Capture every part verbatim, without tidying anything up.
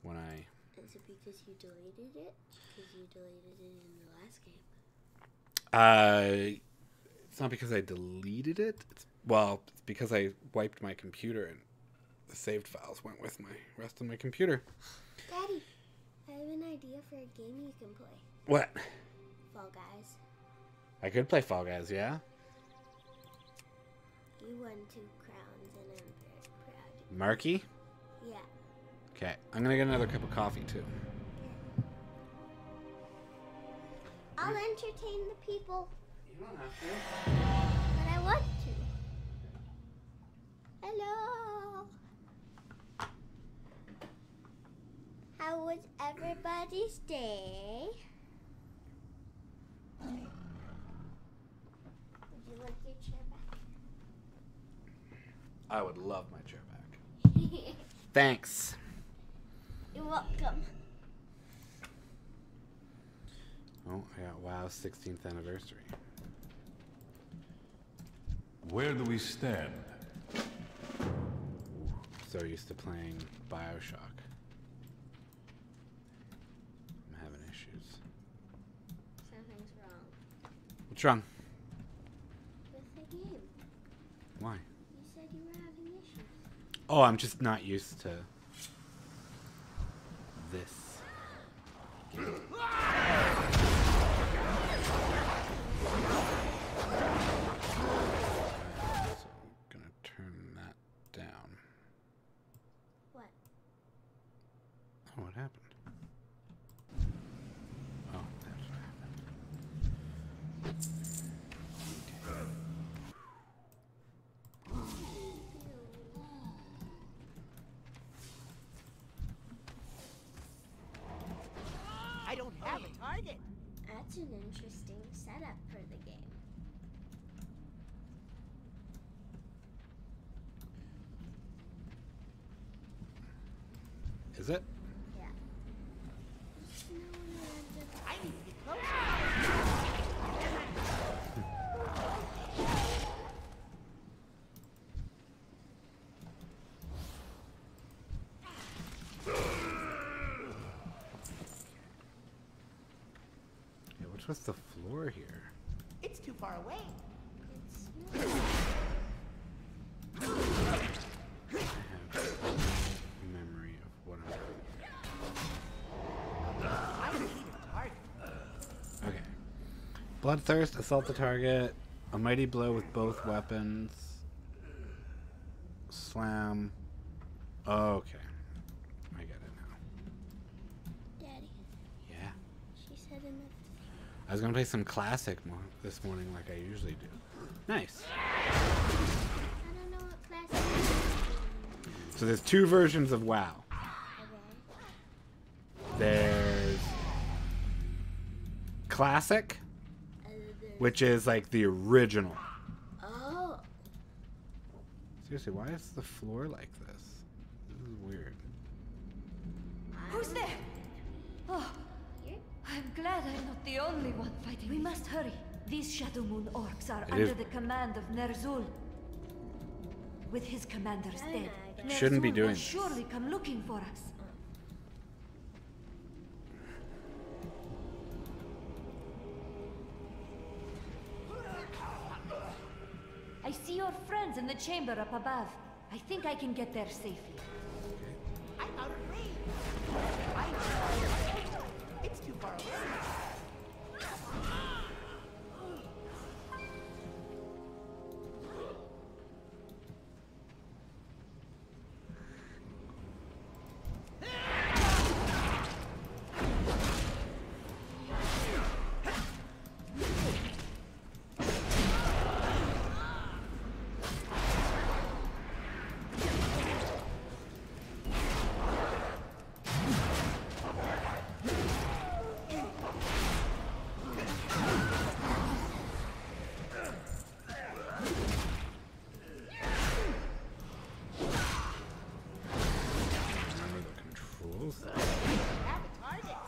when I... Is it because you deleted it? Because you deleted it in the last game. Uh, it's not because I deleted it. It's, well, it's because I wiped my computer and the saved files went with my rest of my computer. Daddy, I have an idea for a game you can play. What? Fall Guys. I could play Fall Guys, yeah? You won two crowns and I'm very proud of you. Marky? Yeah. Okay, I'm gonna get another cup of coffee too. I'll entertain the people. You don't have to. But I want to. Hello. How was everybody's day? Would you like your chair back? I would love my chair back. Thanks. You're welcome. Oh, I got WoW's sixteenth anniversary. Where do we stand? So used to playing Bioshock. I'm having issues. Something's wrong What's wrong? with the game. Why? You said you were having issues. Oh, I'm just not used to this. So I'm gonna turn that down. What? Oh, what happened? Oh, that's what happened. I don't have a target. That's an interesting setup for the game. Is it? Yeah. No one lands at I need to get closer. Yeah, what's with the floor here? It's too far away. It's not. I have memory of what I'm doing. I need a target. Okay. Bloodthirst, assault the target, a mighty blow with both weapons, slam. Okay. I get it now. Daddy, Yeah. she said enough. I was gonna play some classic mo this morning like I usually do. Nice. I don't know what class it is. So there's two versions of WoW. Okay. There's classic, Uh, there's- which is like the original. Oh. Seriously, why is the floor like this? This is weird. Who's there? Oh, Here? I'm glad I'm not the only one fighting. We must hurry. These Shadow Moon orcs are It under is- the command of Ner'zhul. With his commanders Oh dead, my God. Shouldn't be Ner'zhul doing will this. surely come looking for us. I see your friends in the chamber up above. I think I can get there safely. I'm out of range. I need a target. It's too far away. Remember the controls? Have a target.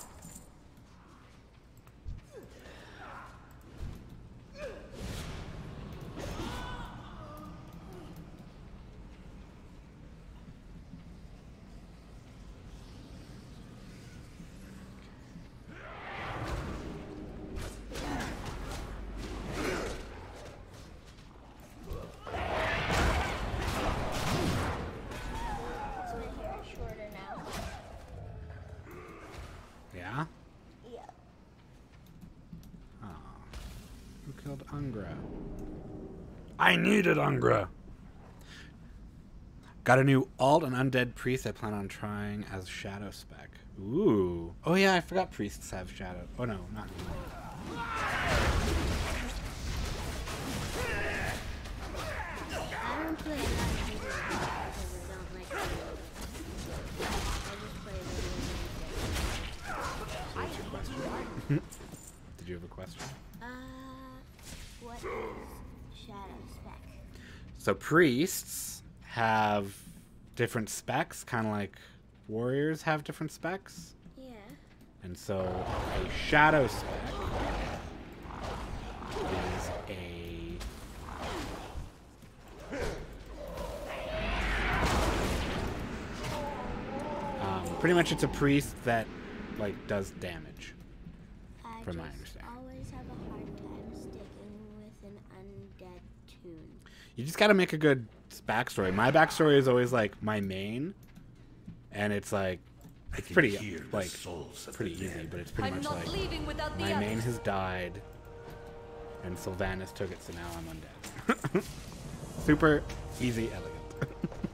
Yeah? Yeah. Oh. Who killed Ungra? I needed Ungra! Got a new alt and undead priest I plan on trying as Shadow Spec. Ooh. Oh yeah, I forgot priests have Shadow. Oh no, not anymore. I don't play Night because I don't like to. I just play video games. Did you have a question? Uh, what is Shadow Spec? So priests have different specs, kind of like warriors have different specs. Yeah. And so a shadow spec is a um, pretty much it's a priest that like does damage. I From my just understanding. always have a hard time sticking with an undead tune. You just got to make a good backstory. My backstory is always like my main, and it's like it's can pretty hear the like souls of pretty the easy, dead. but it's pretty I'm much not like leaving without the my others. main has died, and Sylvanas took it, so now I'm undead. Super easy, elegant.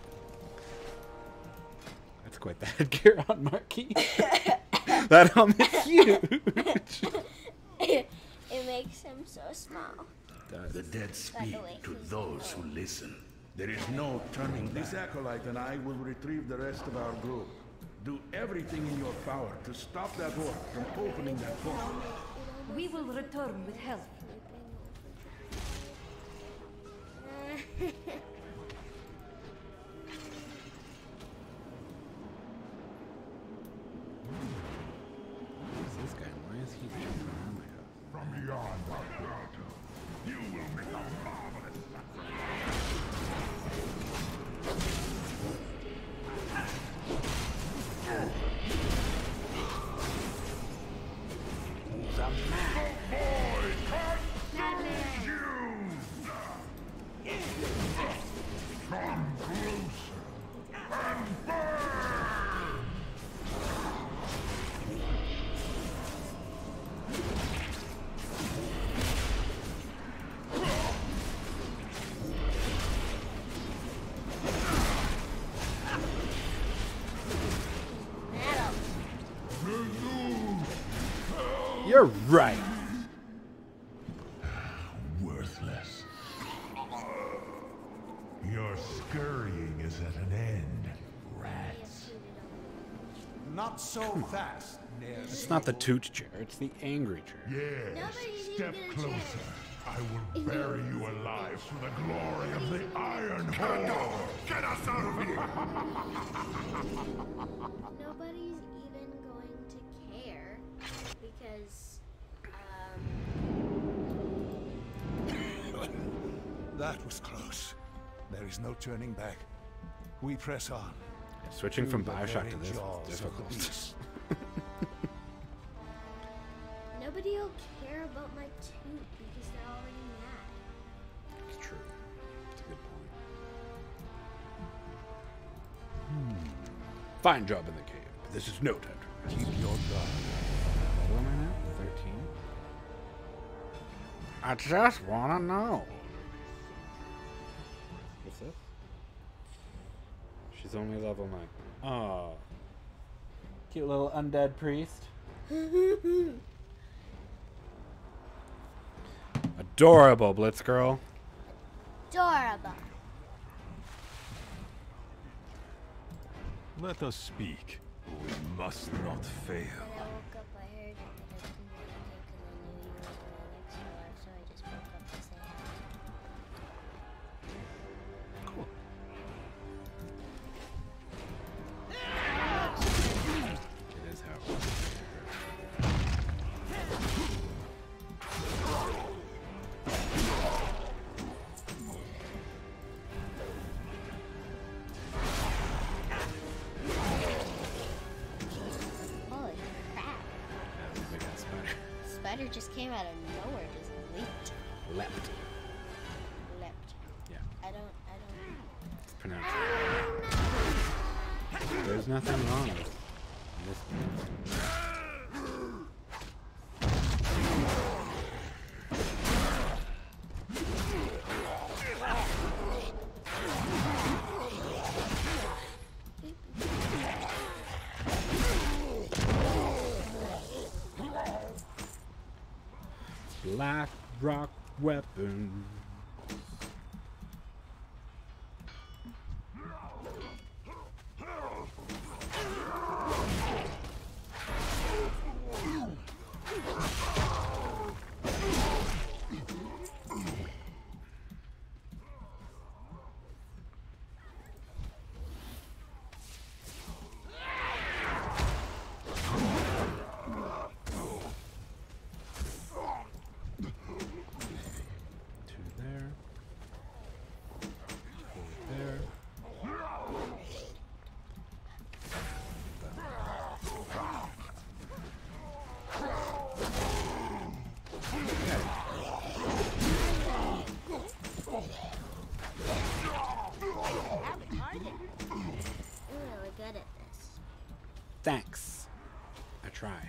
That's quite the headgear on Marquis. That helmet is huge. It makes him so small. The dead By the speak way, to he's those who listen. There is no turning back. This acolyte and I will retrieve the rest of our group. Do everything in your power to stop that orc from opening that portal. We will return with help. Who's this guy? Why is he jumping around like that? From beyond our grotto, you will make a marvelous Come closer and burn! You're right. Worthless. Your scurrying is at an end, rats. Not so fast, Nair. It's not the toot chair, it's the angry chair. Yes, Nobody's even step gonna closer. check. I will bury you alive for the glory of the Iron Horde. Get us out of here! Nobody's even going to care because, um, That was close. There is no turning back. We press on. Switching from To the Bioshock to very this jaws is of the difficult. beast. nobody will care about my toot because they're already mad. It's true. It's a good point. Fine job in the cave. This is no time to rest. Keep your guard. What am I now? thirteen? I just wanna know. What's this? She's only level nine. Oh. Cute little undead priest. Adorable, Blitz girl. Adorable. Let us speak. We must not fail. When I woke up, I heard that I couldn't communicate because I knew you were an elixir, so I just woke up to say hi. Cool. It is how it works. Holy crap. That was a big ass spider. Spider just came out of nowhere, just leaped. Leapt. Leapt. Yeah, I don't, I don't. it's pronounced. There's nothing wrong with this. Black rock weapon. Thanks. I try.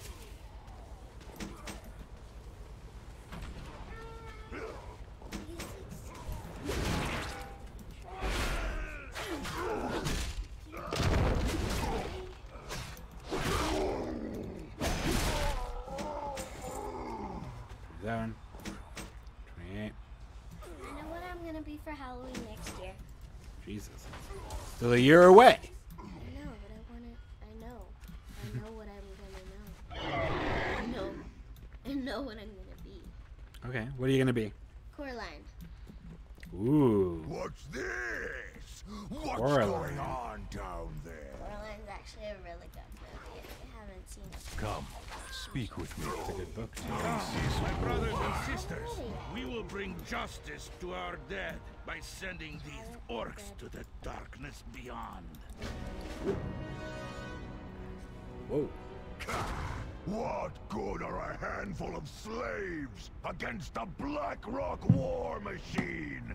twenty-seven, twenty-eight. You know what I'm gonna be for Halloween next year? Jesus. Still a year away. I know, but I wanna. I know. I know what I'm gonna know. I know. I know what I'm gonna be. Okay, what are you gonna be? Coraline. Ooh. What's this? What's Coraline. going on down there? Coraline's actually a really good movie. If you haven't seen it. Come, speak with me. It's a good book too. My brothers and sisters, we will bring justice to our dead by sending these orcs to the darkness beyond. Whoa. What good are a handful of slaves against a Black Rock war machine?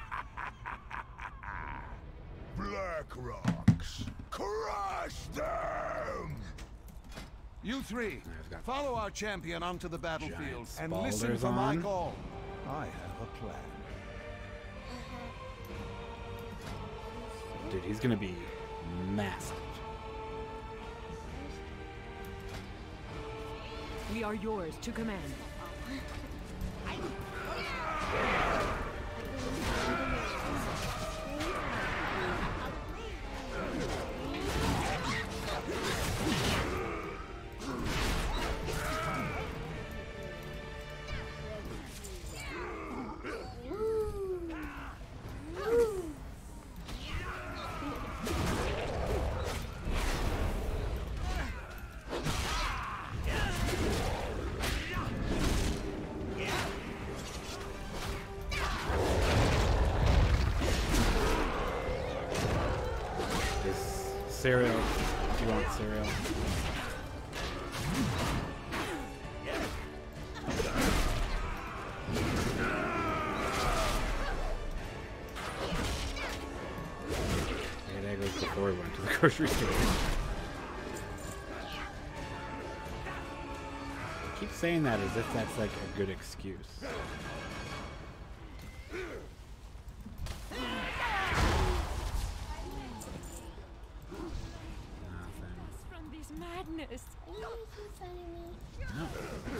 Black Rocks, crush them! You three, I've got follow our champion onto the battlefield giant and listen spalders for my on. call. I have a plan. Dude, he's gonna be massive. We are yours to command. Cereal. If you want cereal. Yeah, that goes before we went to the grocery store. I keep saying that as if that's like a good excuse. From this madness. Are you making fun of me? No.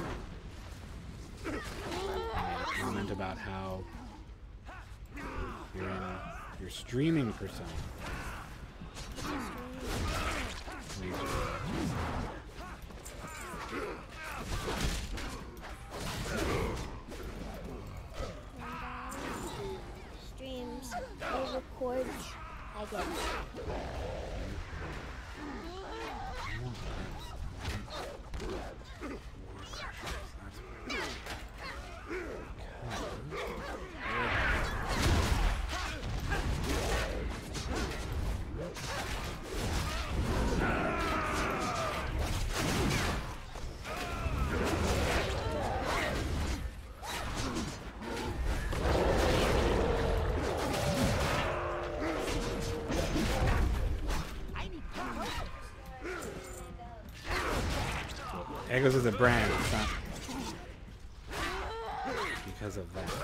I comment about how you're in, you're streaming for someone. Streams, or records, I guess. Eggos is a brand. It's not because of that.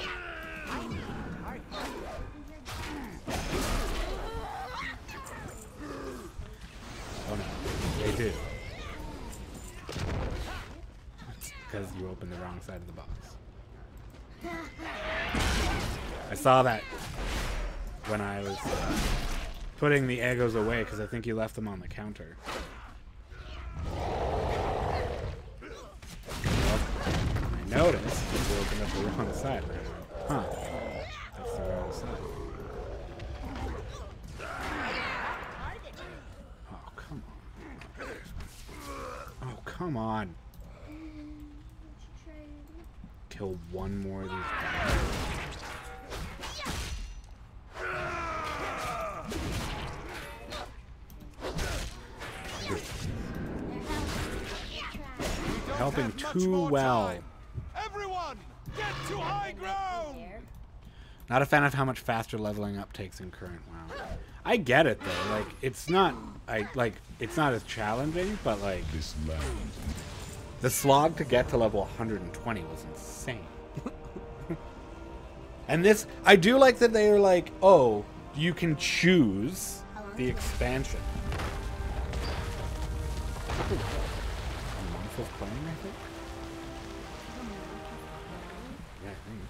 Oh no, they do. Because you opened the wrong side of the box. I saw that when I was uh, putting the Eggos away because I think you left them on the counter. I noticed that you opened up the wrong side. And I went, huh, that's the wrong side. Oh, come on. Oh, come on. Kill one more of these guys. Helping too well. Everyone, get to high ground. Not a fan of how much faster leveling up takes in current WoW. I get it though. Like it's not I like it's not as challenging, but like This land. the slog to get to level one hundred twenty was insane. And this I do like that they are like, oh, you can choose the expansion. Month of playing, I think. Yeah, I think.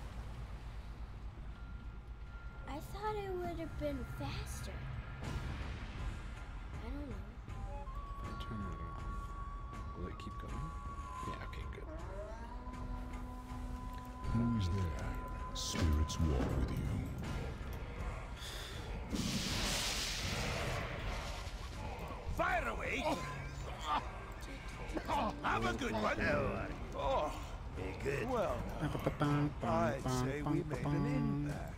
I thought it would have been faster. I don't know. I turn it off. Will it keep going? Yeah, okay, good. Who is there? Spirits walk with you. Fire away! Have a good one. Oh, Good. well, I'd say we made an impact.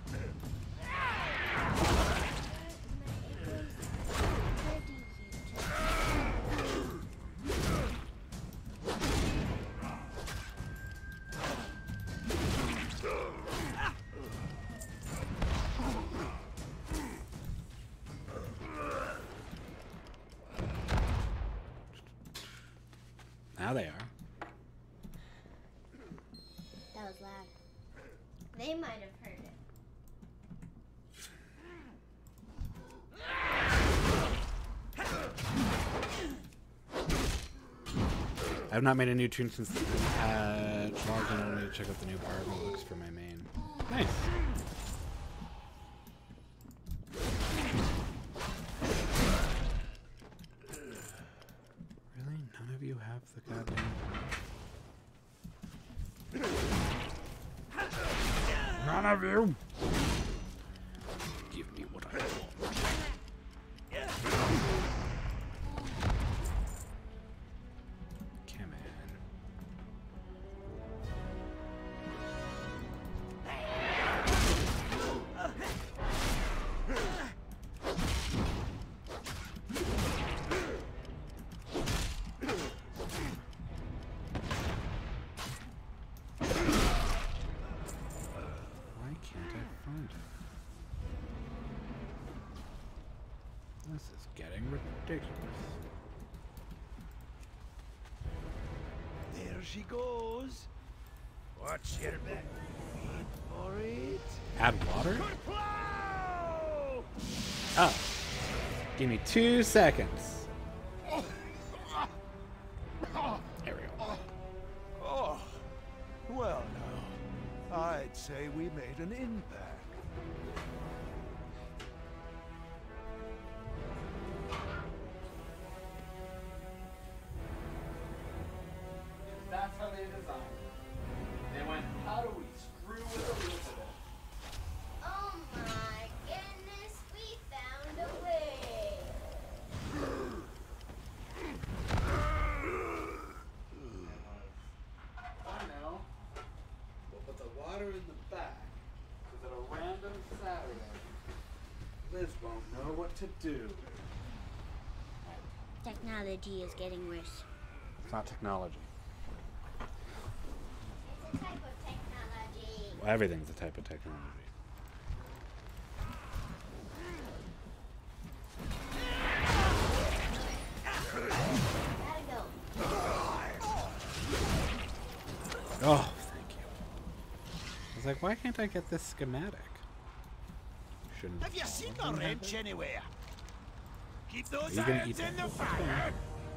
Now they are. That was loud. They might have heard it. I've not made a new tune since the patch. Logged in only to check out the new Barbie looks for my main. Nice. Really? None of you have the goddamn. None of you. Give me what I want. Come on. Why can't I find it? This is getting ridiculous. There she goes. Watch your back. Wait for it. Add water? Plow! Oh. Give me two seconds. There we go. Oh, well now, I'd say we made an impact. That's how they designed it. They went, how do we screw with the roots of it? Oh my goodness, we found a way. I know. We'll put the water in the back so that a random Saturday, Liz won't know what to do. Technology is getting worse. It's not technology. What type of technology? Well, everything's a type of technology. Gotta go. Oh, thank you. I was like, why can't I get this schematic? Shouldn't. Have you seen the wrench anywhere? Keep Are those you gonna hands eat in that? the fire.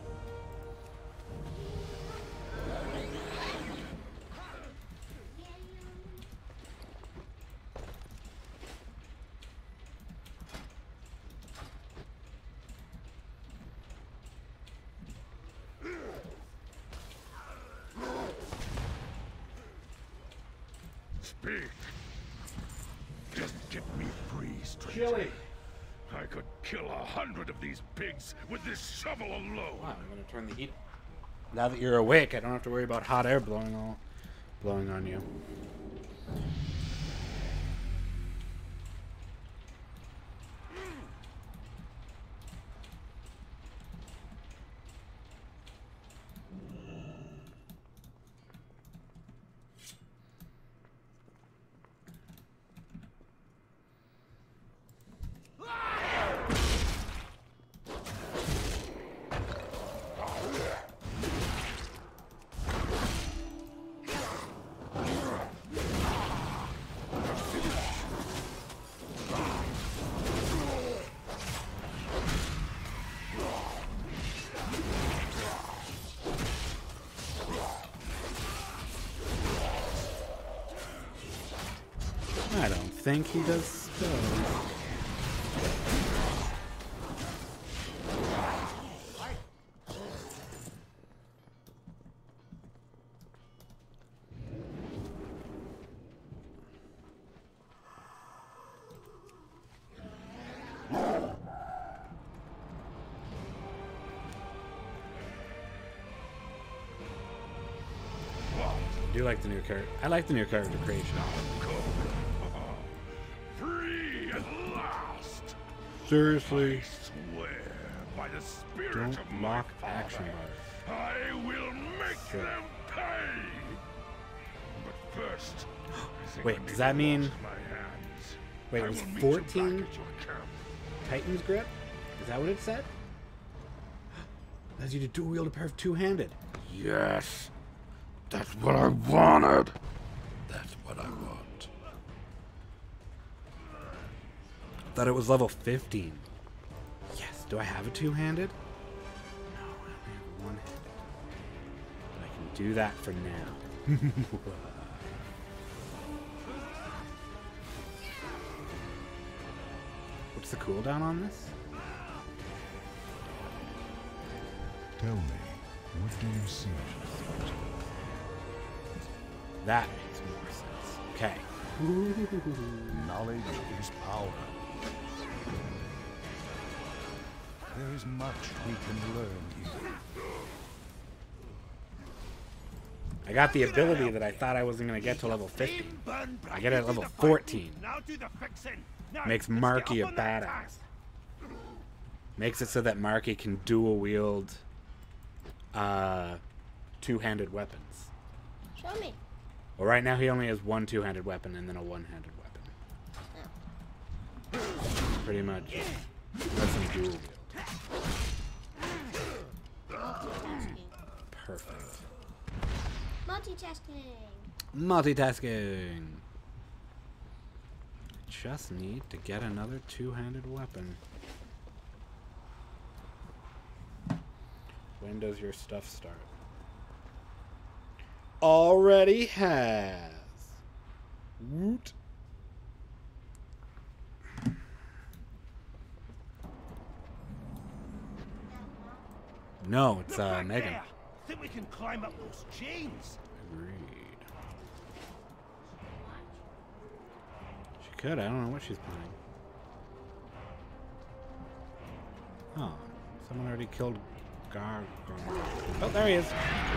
Speak. Just get me free, stranger. Chili. I could kill a hundred of these pigs with this shovel alone. Wow, I'm gonna turn the heat. Now that you're awake, I don't have to worry about hot air blowing all, blowing on you. I don't think he does spells. I do like the new character. I like the new character creation. Free at last. Seriously, I swear by the spirit don't of my lock action father, bar. I will make Sure. them pay. But first, I think Wait, I need does that to mean- wash my hands. Wait, I it was will meet you fourteen back at your camp. Titan's grip? Is that what it said? Allows you to dual wield a pair of two-handed. Yes, that's what I wanted. That's what I want. Thought it was level fifteen. Yes. Do I have a two-handed? No, I only have a one-handed. But I can do that for now. What's the cooldown on this? Tell me, what do you see? That makes more sense. Okay. Knowledge is power. There is much we can learn here. I got the ability that I thought I wasn't going to get to level fifty. I get it at level fourteen. Now do the fixing. Now, Makes let's get Marky a up on that task. badass. Makes it so that Marky can dual wield uh, two-handed weapons. Show me. Well, right now he only has one two-handed weapon and then a one-handed weapon. Pretty much. That's some dual wield. Multitasking. Perfect. Multitasking. Multitasking. Just need to get another two-handed weapon. When does your stuff start? Already has. Woot. No, it's Look uh, back Megan. there. Think we can climb up those chains? Agreed. She could. I don't know what she's playing. Oh, someone already killed Gar. Oh, there he is.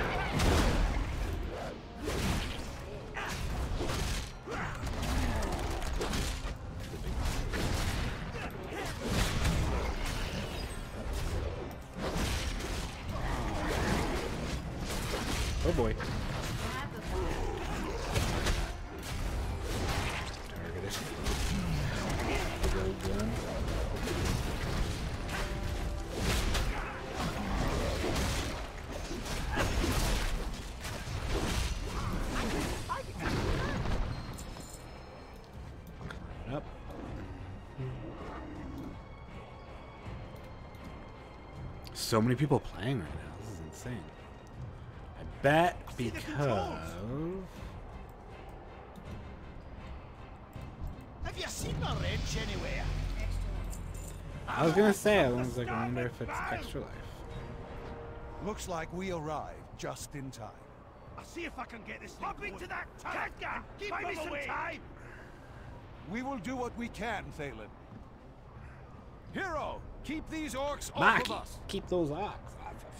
Oh boy. Target it. Big old gun. So many people playing right now. This is insane. I bet because... Have you seen the wrench anywhere? I was gonna say, I was like, I wonder if it's Extra Life. Looks like we arrived just in time. I'll see if I can get this thing. Hop into that tank! Keep Buy me some away. time! We will do what we can, Thalen. Hero, keep these orcs off Maki, of us. keep those ox off of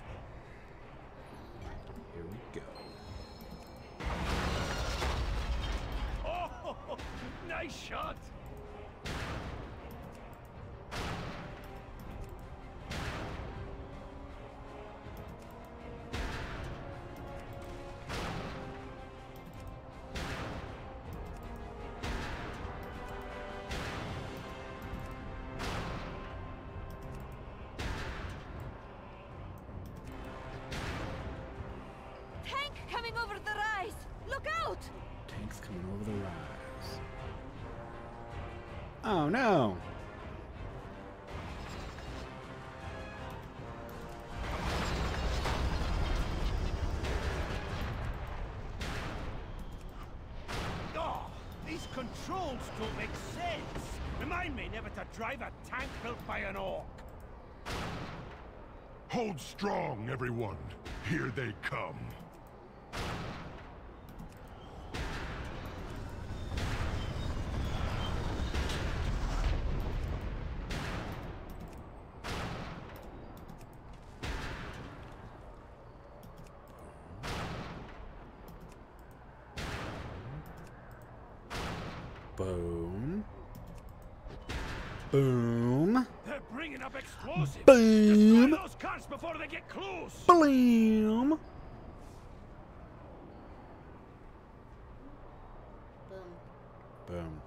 Here we go. Oh, nice shot! Tank coming over the rise! Look out! Tanks coming over the rise. Oh no! Oh, these controls don't make sense. Remind me never to drive a tank built by an orc. Hold strong, everyone. Here they come. Boom. Boom. They're bringing up explosives. Boom. Destroy those cunts before they get close. Boom. Boom. Boom.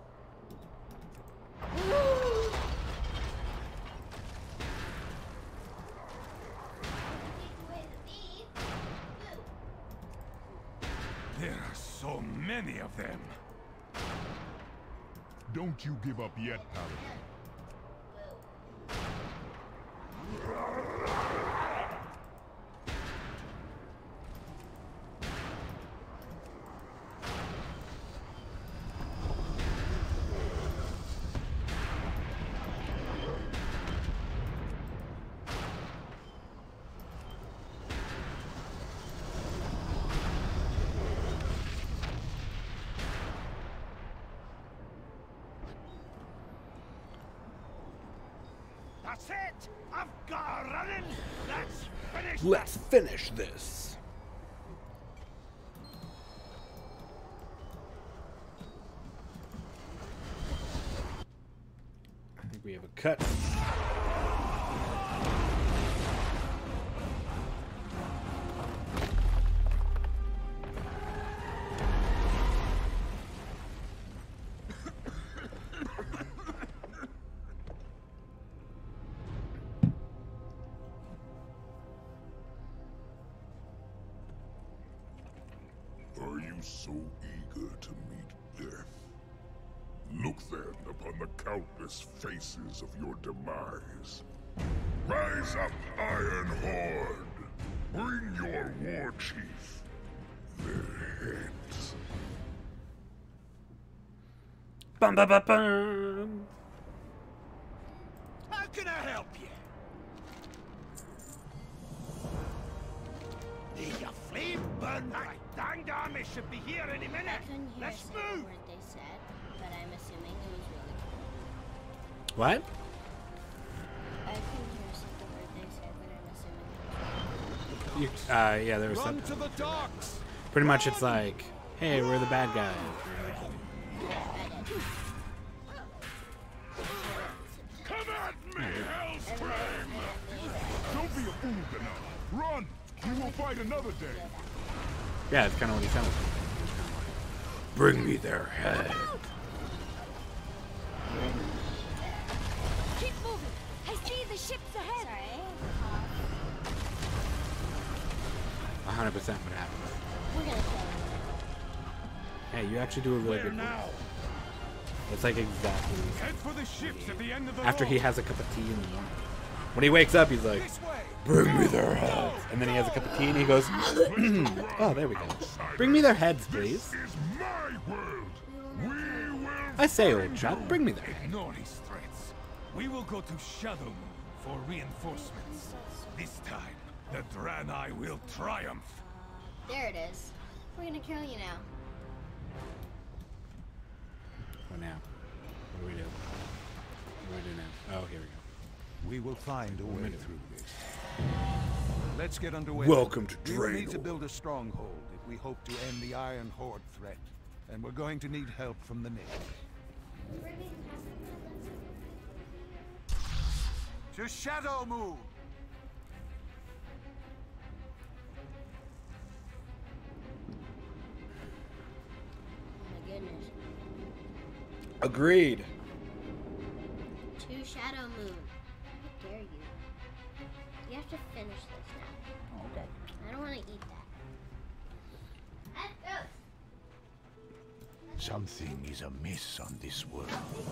There are so many of them. Don't you give up yet, Paladin. That's it. I've got her running. Let's finish. Let's finish this. I think we have a cut. Are you so eager to meet death? Look then upon the countless faces of your demise. Rise up, Iron Horde! Bring your war chief their heads. Bum bum bum bum. How can I help you? Need your flame burn right. Danged army should be here any minute. I couldn't hear a Let's single move. word they said, but I'm assuming it was really cool. What? I couldn't hear a single word they said, but I'm assuming it was really You, uh, yeah, there was Run something. to the docks. Pretty much, it's like, hey, we're the bad guys. Come at me, Hellspring! Don't be a fool now. Run! We will fight another day. Yeah, it's kind of what he sounds like. Bring me their head. Keep moving! I see the ships ahead! Sorry. one hundred percent what happened. We're gonna kill him. Hey, you actually do a really Where good now? voice. It's like exactly Head for the ships at the end of the after he road. has a cup of tea in the morning. When he wakes up, he's like, This way. Bring me their heads. And then he has a cup of tea and he goes, oh, there we go. Bring me their heads, please. This is my world. We will I say, old chap, bring me their heads. Ignore his threats. We will go to Shadowmoon for reinforcements. This time, the Draenei will triumph. There it is. We're gonna kill you now. What now? What do we do? What do we do now? Oh, here we go. We will find a way through this. Let's get underway. Welcome to We will need to Draenor. build a stronghold if we hope to end the Iron Horde threat. And we're going to need help from the natives. To Shadowmoon! Oh my goodness. Agreed. To Shadow Moon. How dare you? You have to finish this now. Okay. I don't want to eat that. Let's go. Something is amiss on this world.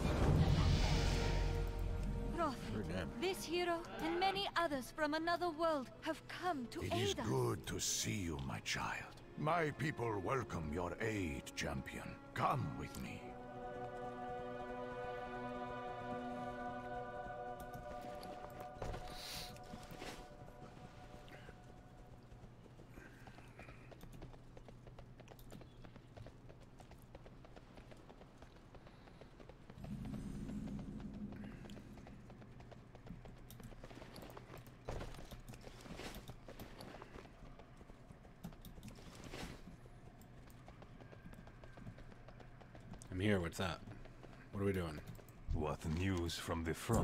Prophet, this hero and many others from another world have come to It aid is us. good to see you, my child. My people welcome your aid, champion. Come with me. I'm here. What's up? What are we doing? What news from the front?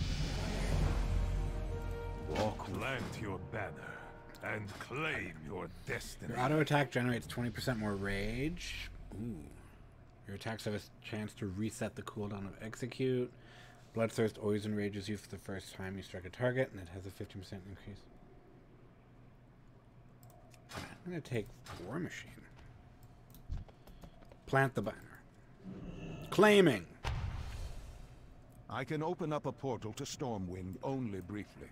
Walk, plant your banner, and claim your destiny. Your auto attack generates twenty percent more rage. Ooh. Your attacks have a chance to reset the cooldown of execute. Bloodthirst always enrages you for the first time you strike a target, and it has a fifteen percent increase. I'm going to take War Machine. Plant the banner. Claiming. I can open up a portal to Stormwind only briefly.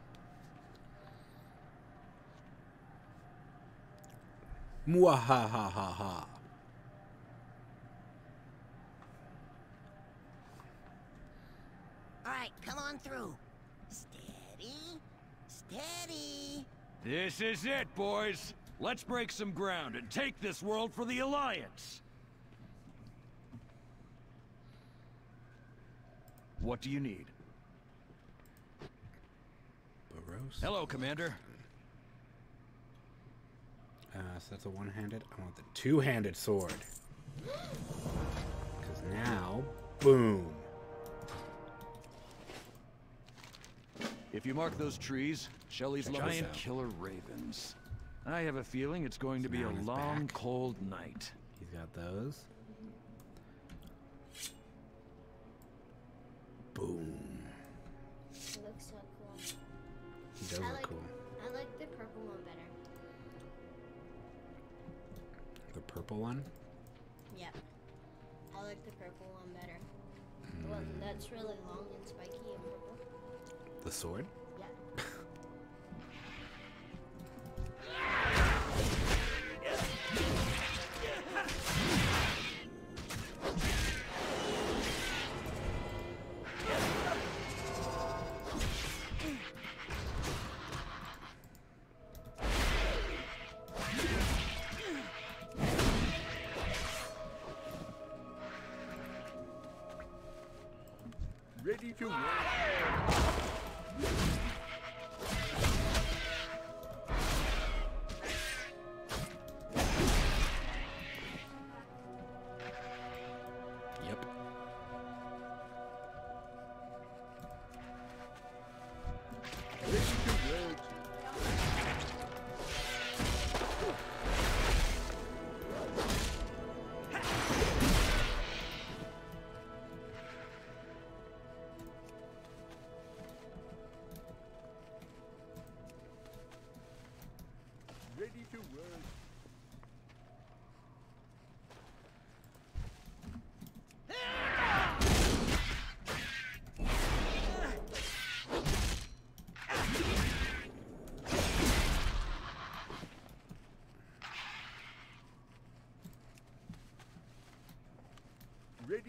Mwahahaha. All right, come on through. Steady, steady. This is it, boys. Let's break some ground and take this world for the Alliance. What do you need? Baros. Hello, Commander. Uh, so that's a one-handed. I want the two-handed sword. Because now, boom. If you mark those trees, Shelley's Check this giant out. killer ravens. I have a feeling it's going to be Now a on his long, back. cold night. He's got those. Boom. It looks so cool. He does I look like, cool. I like the purple one better. The purple one? Yep. I like the purple one better. The one that's really long and spiky and purple. The sword? Yeah. Ready to roll. Yep. Ready to work.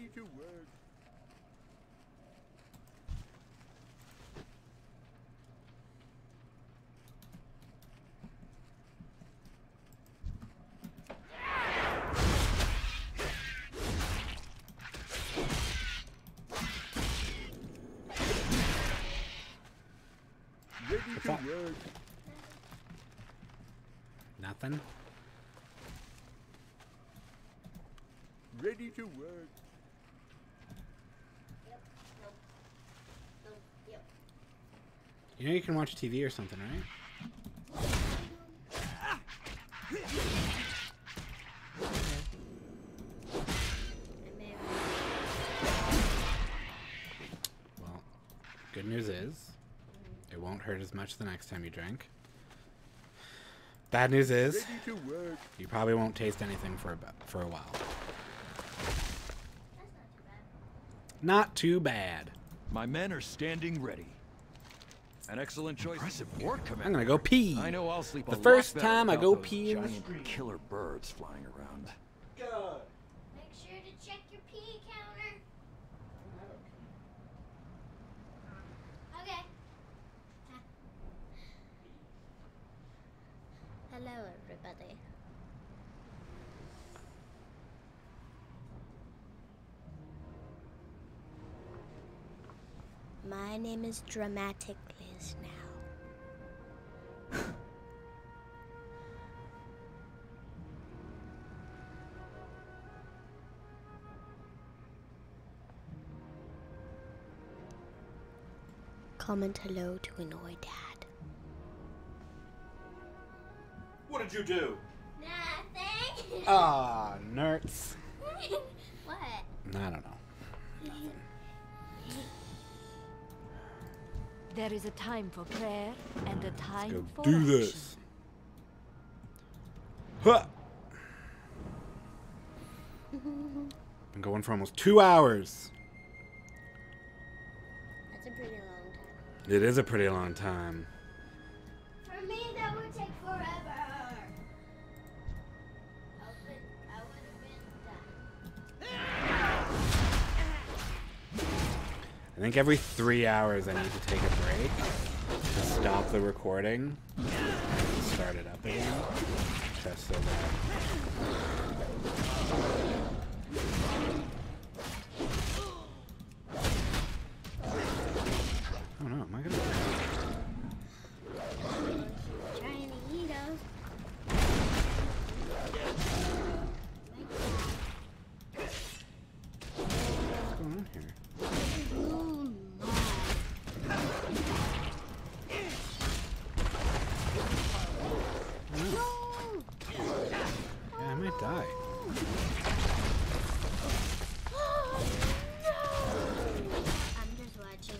Ready to work. Ready What's to up? work. Nothing? Ready to work. Yep. Nope. Nope. Yep. You know you can watch T V or something, right? Well, good news is, it won't hurt as much the next time you drink. Bad news is, Ready to work. you probably won't taste anything for a, bu- for a while. Not too bad. My men are standing ready. An excellent choice. Impressive work, Commander. I'm gonna go pee. I know I'll sleep The a lot first better time I without go those pee in the giant street. killer birds flying around. Make sure to check your pee counter. Okay. Hello, everybody. My name is Dramatic Liz now. Comment hello to annoy Dad. What did you do? Nothing. Ah, nerds. What? I don't know. There is a time for prayer and a time Go for do action. this. Huh. Been going for almost two hours. That's a pretty long time. It is a pretty long time. For me, that would take forever. I would, I would have been done. I think every three hours I need to take a break to stop the recording and start it up again. Just so that. Oh no, am I gonna. Trying to eat us. What's going on here? Ooh, Oh, no. Yeah, I might die. I'm just watching.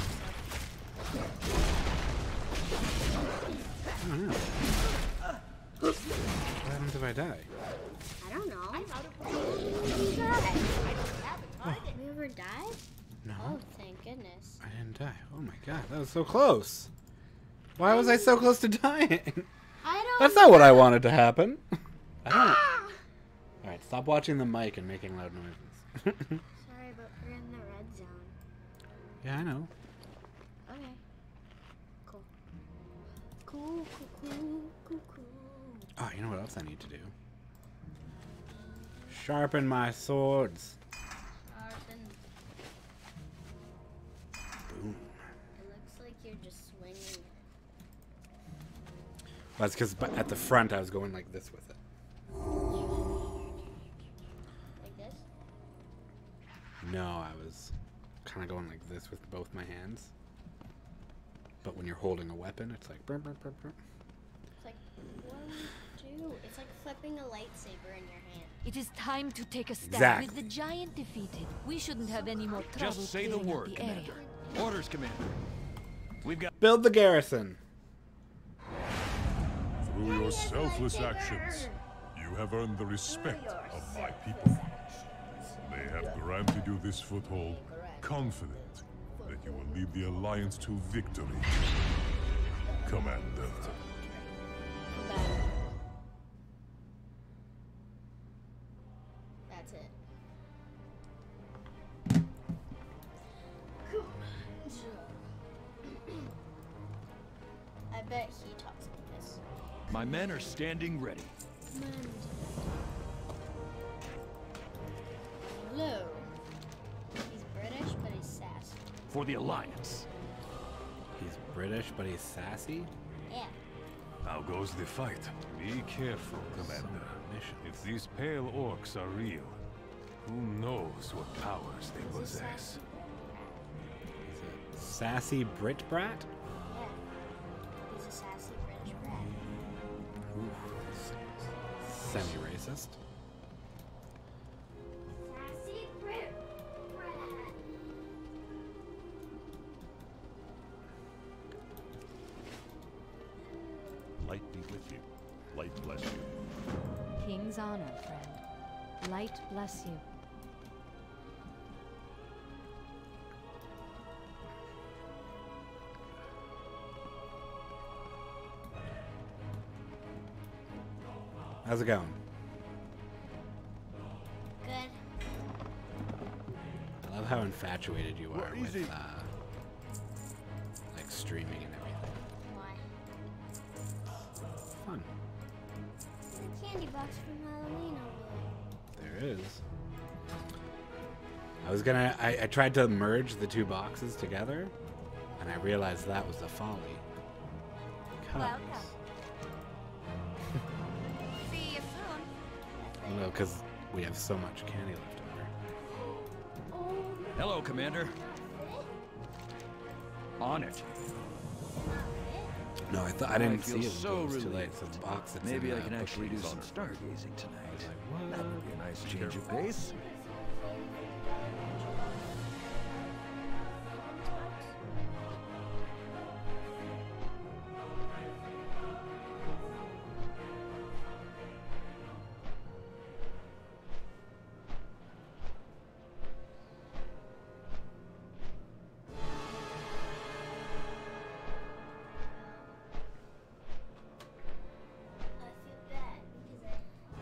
I don't know. What happens if I die? I don't know. I'm out of Who I died? don't have a target. Have you ever died? No, Oh, thank goodness. I didn't die. Oh my god, that was so close. Why was I so close to dying? I don't. That's not what I wanted to happen. I don't. Alright, stop watching the mic and making loud noises. Sorry, but we're in the red zone. Yeah, I know. Okay. Cool. Cool, cool, cool, cool, cool. Oh, you know what else I need to do? Sharpen my swords. Sharpen. Boom. It looks like you're just swinging it. Well, that's because at the front I was going like this with it. Like this? No, I was kind of going like this with both my hands. But when you're holding a weapon, it's like... Burr, burr, burr, burr. It's like, what do you do? It's like flipping a lightsaber in your hand. It is time to take a stand. Exactly. With the giant defeated, we shouldn't have any more trouble Just say the clearing out word, the area. Commander. Orders, Commander. We've got... Build the garrison. Through your selfless actions, you have earned the respect of my people. They have granted you this foothold, confident that you will lead the Alliance to victory. Commander. That's it. but he talks like this. My men are standing ready. Hello. He's British, but he's sassy. For the Alliance. He's British, but he's sassy? Yeah. How goes the fight? Be careful, Commander. If these pale orcs are real, who knows what powers they possess? He's a sassy Brit brat? Yeah. He's a sassy British brat. Ooh. Semi-racist. Sassy Brit brat. Light be with you. Light bless you. King's honor, friend. Light bless you. How's it going? Good. I love how infatuated you are Well, with, easy. uh, like, streaming and everything. Why? Fun. There's a candy box from Halloween over there. There is. I was gonna, I, I tried to merge the two boxes together, and I realized that was a folly. Because, Welcome. See you soon. no, because we have so much candy left over. Hello, Commander. On it. No, I thought I didn't feel see it so until it was too late. relieved. So the box that's Maybe in I the can actually do bookcase some on it. stargazing tonight. What? That would be a nice change of pace. I feel bad because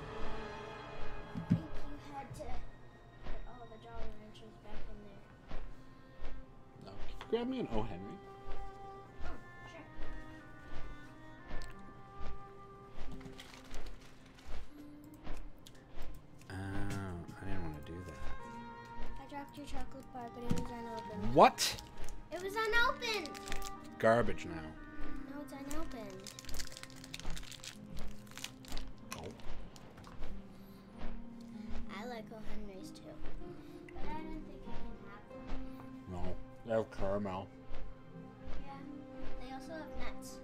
I think you had to put all the Jolly Ranchers back in there. No. Can you grab me an O. Henry? Oh, sure. Oh, I didn't want to do that. I dropped your chocolate bar, but it was unopened. What? It was unopened! Garbage now. No, it's unopened. Oh. I like O. Henry's too. But I don't think I can have them. No. They have caramel. Yeah. They also have nuts.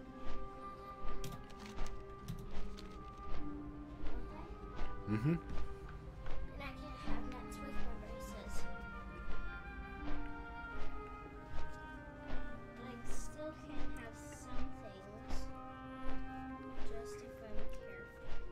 Don't Mm-hmm. they? And I can't have nuts with my braces. But I still can have some things. Just if I'm careful.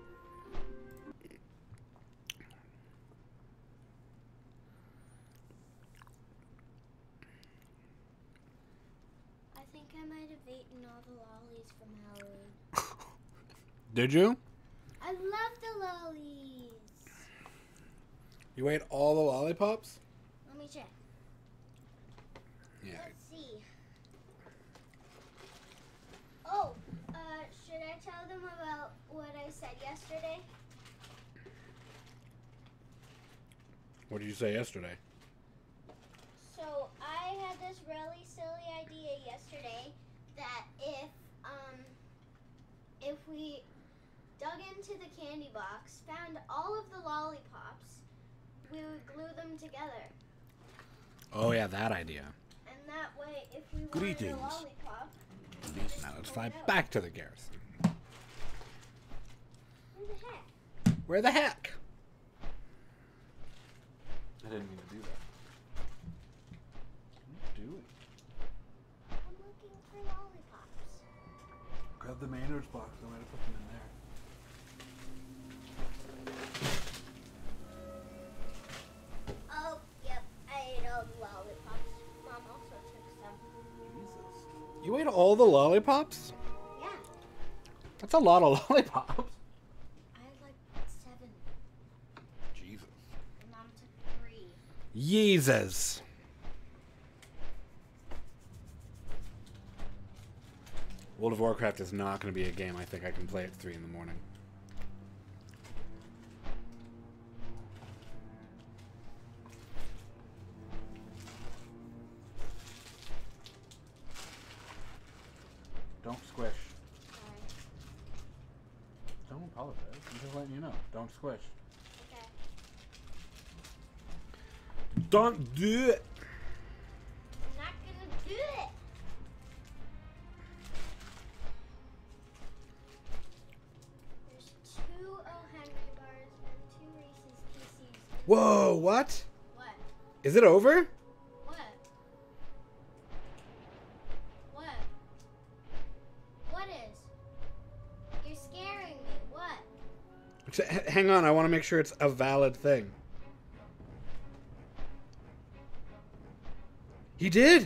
I think I might have eaten all the lollies from Halloween. Did you? I love the lollies. You ate all the lollipops? Let me check. Yeah. Let's see. Oh, uh, should I tell them about what I said yesterday? What did you say yesterday? So I had this really silly idea yesterday that if um if we dug into the candy box, found all of the lollipops, we would glue them together. Oh yeah, that idea. And that way, if we wanted Greetings. a lollipop, Now let's fly back to the garrison. where the heck? Where the heck? I didn't mean to do that. What are you doing? I'm looking for lollipops. Grab the Maynard's box. I'm gonna put them in there. Oh, yep, I ate all the lollipops. Mom also took some. Jesus. You ate all the lollipops? Yeah, That's a lot of lollipops. I had like seven. Jesus. And Mom took three. Jesus. World of Warcraft is not going to be a game I think I can play at three in the morning. Don't squish. Sorry. Don't apologize. I'm just letting you know. Don't squish. Okay. Don't do it. I'm not gonna do it. There's two O. Henry bars and two Reese's Pieces. Whoa, what? What? Is it over? What? What? What is? You're scaring me. What? H- Hang on, I want to make sure it's a valid thing. He did!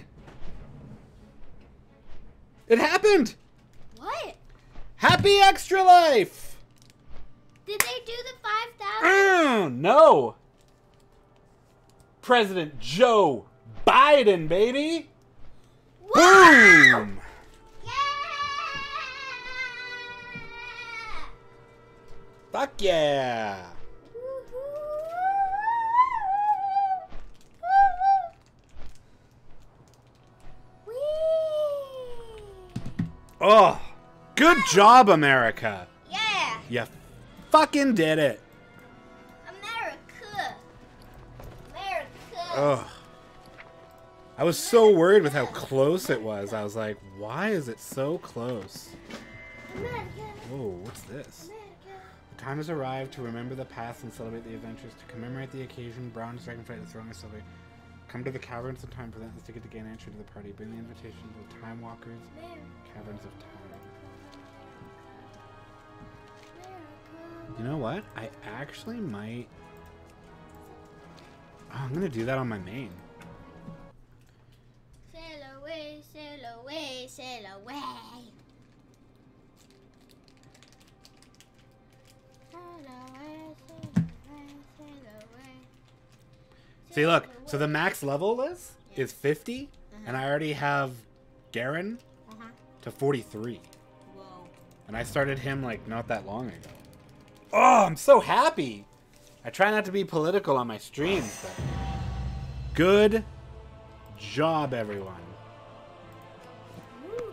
It happened! What? Happy Extra Life! Did they do the five thousand? Oh, no! President Joe Biden, baby! Boom! Yeah! Fuck yeah! Oh, good job, America! Yeah! You fucking did it! America! America! Ugh. I was so worried with how close it was. I was like, why is it so close? America! Whoa, what's this? The time has arrived to remember the past and celebrate the adventures. To commemorate the occasion, Brown's Dragonflight is throwing a celebrate. Come to the Caverns of Time, present this ticket to gain entry to the party. Bring the invitation to the Time Walkers, Caverns of Time. You know what? I actually might... Oh, I'm gonna do that on my main. Sail away, sail away, sail away. Sail away, sail away, sail away. See, look. So the max level is is fifty, Uh-huh. and I already have Garen Uh-huh. to forty-three. Whoa. And I started him like not that long ago. Oh, I'm so happy. I try not to be political on my streams, but good job, everyone. Woo.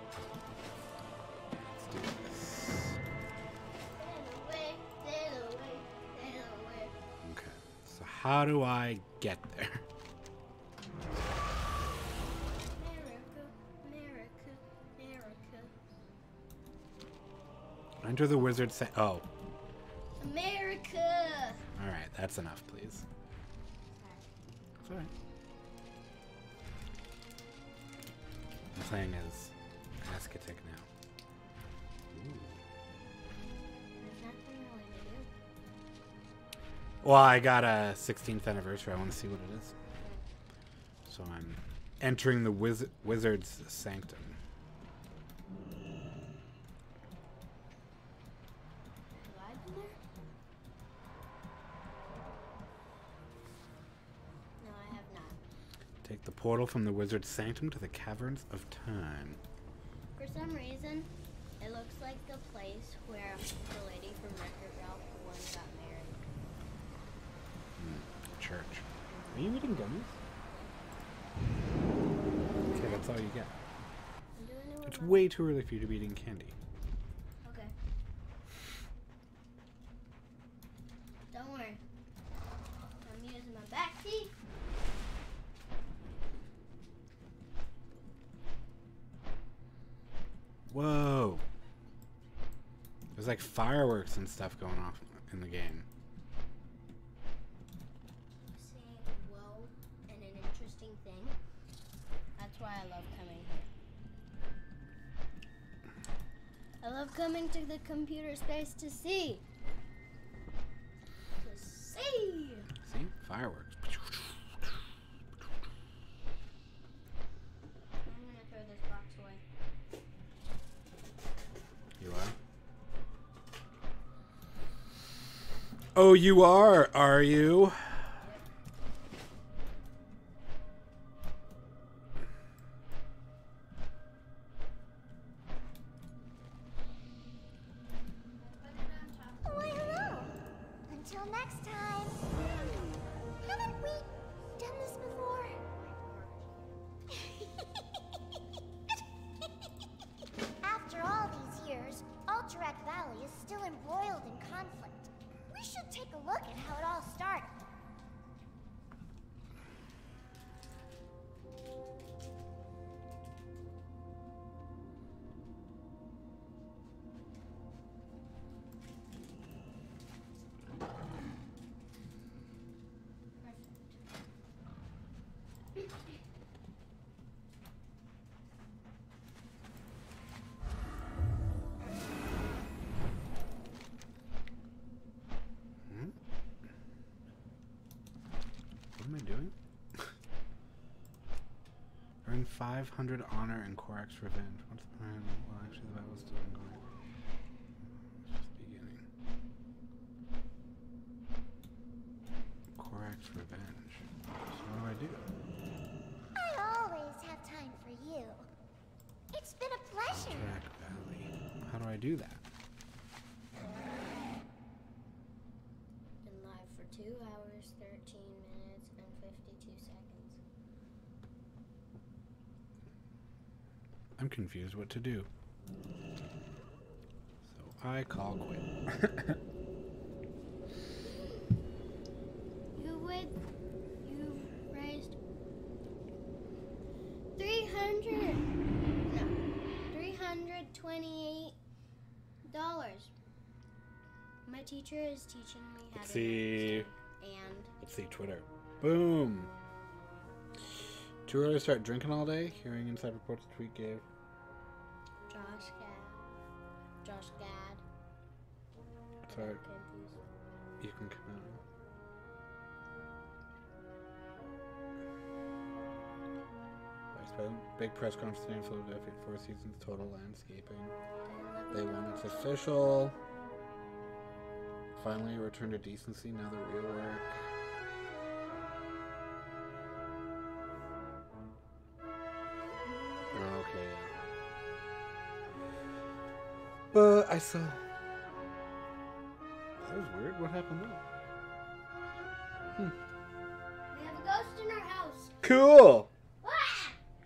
Let's do this. Sail away, sail away, sail away. Okay. So how do I get there? America, America, America. Enter the wizard sa- Oh. America! Alright, that's enough, please. It's alright. I'm playing as Asketic now. Ooh. There's nothing really to do. Well, I got a sixteenth anniversary. I want to see what it is. So I'm entering the wiz- wizard's sanctum. Have I been there? No, I have not. Take the portal from the wizard's sanctum to the caverns of time. For some reason, it looks like the place where the lady from Wreck-It Ralph one got married. Church. Are you eating gummies? Okay, that's all you get. I'm doing it with It's my- way too early for you to be eating candy. Okay. Don't worry. I'm using my back teeth. Whoa. There's like fireworks and stuff going off in the game. Saying whoa and an interesting thing. That's why I love coming here. I love coming to the computer space to see. To see. See? Fireworks. I'm gonna throw this box away. You are? Oh, you are, are you? Until next time. Haven't we done this before? After all these years, Alterac Valley is still embroiled in conflict. We should take a look at how it all started. What am I doing? Earn five hundred honor and Korak's revenge. What's the plan? Well, actually, the battle's still ongoing. It's just beginning. Korak's revenge. So what do I do? I always have time for you. It's been a pleasure. Alterac Valley. How do I do that? Been live for two hours, thirteen minutes, and fifty-two seconds. I'm confused what to do. So I call quit. You would, you raised three hundred, no, three hundred twenty-eight dollars. My teacher is teaching me how Let's to see. and Let's see Twitter. Boom. Too early to start drinking all day? Hearing inside reports the tweet gave. Josh Gad, Josh Gad. Sorry. I'm confused. You can come out. Vice President, big press conference today in Philadelphia. Four seasons total landscaping. They won. It's official. Finally, a return to decency. Now the real work. Okay. But I saw. That was weird. What happened there? Hmm. We have a ghost in our house. Cool. Ah!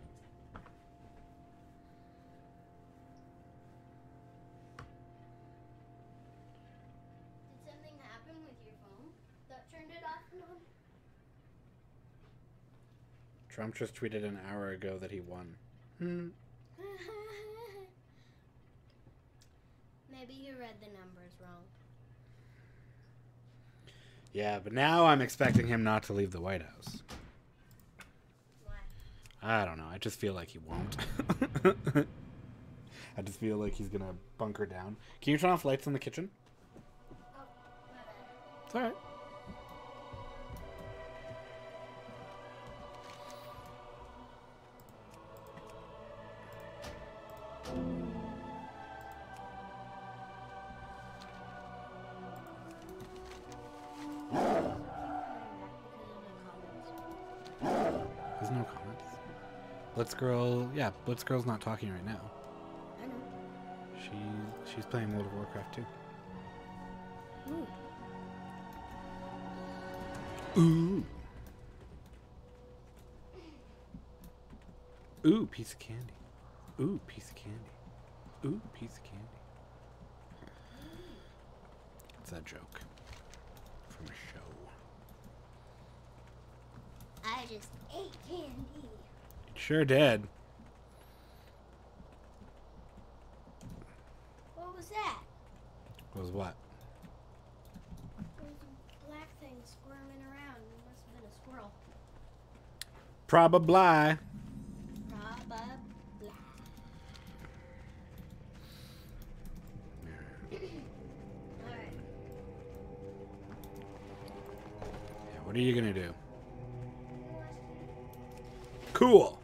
Did something happen with your phone that turned it off and on? Trump just tweeted an hour ago that he won. Hmm. Maybe you read the numbers wrong. Yeah, but now I'm expecting him not to leave the White House. Why? I don't know. I just feel like he won't. I just feel like he's gonna bunker down. Can you turn off lights in the kitchen? Oh, my bad. It's alright. There's no comments. Blitzgirl, yeah, Blitzgirl's not talking right now. I know. She she's playing World of Warcraft too. Ooh. Ooh. Ooh, piece of candy. Ooh, piece of candy. Ooh, piece of candy. It's a joke from a show. I just ate candy. Sure did. What was that? Was what? There was a black thing squirming around. It must have been a squirrel. Probably. Probably. Alright. Yeah, what are you gonna do? Cool.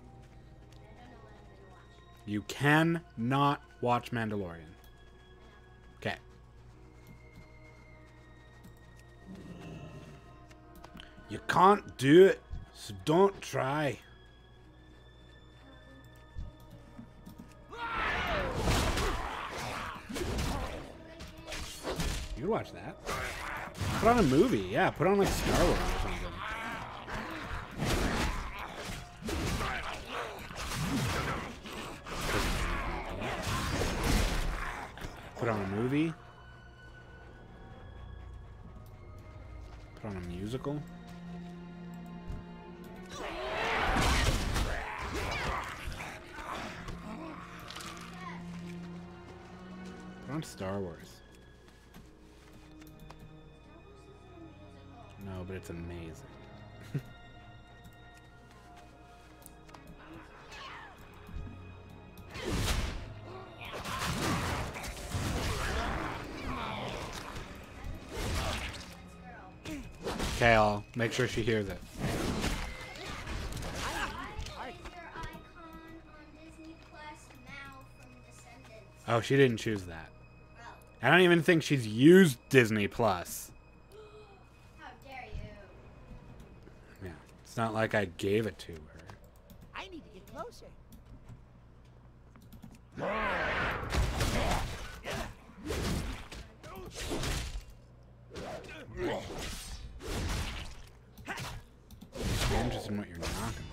You cannot watch Mandalorian. Okay. You can't do it, so don't try. You can watch that. Put on a movie. Yeah, put on like Star Wars or something. Put on a movie. Put on a musical. Put on Star Wars. No, but it's amazing. Okay, I'll make sure she hears it. Oh, she didn't choose that. I don't even think she's used Disney Plus. How dare you? Yeah, it's not like I gave it to her. I need to get closer. I'm interested in what you're knocking.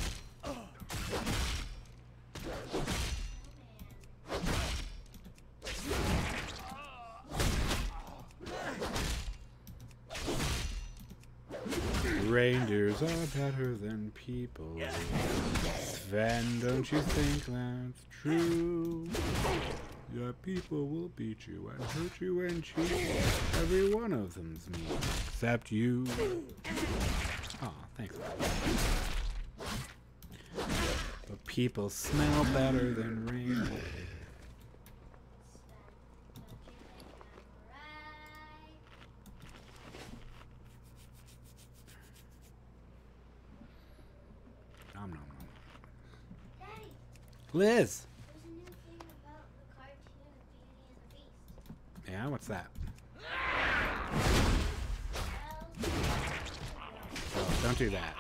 Reindeers are better than people. Sven, don't you think that's true? Your people will beat you and hurt you and cheat. Every one of them's mean, except you. Aw, thanks. But people smell better than reindeer. Nom nom nom. Daddy, Liz! there's a new thing about the cartoon Beauty and the Beast. Yeah, what's that? Oh, don't do that.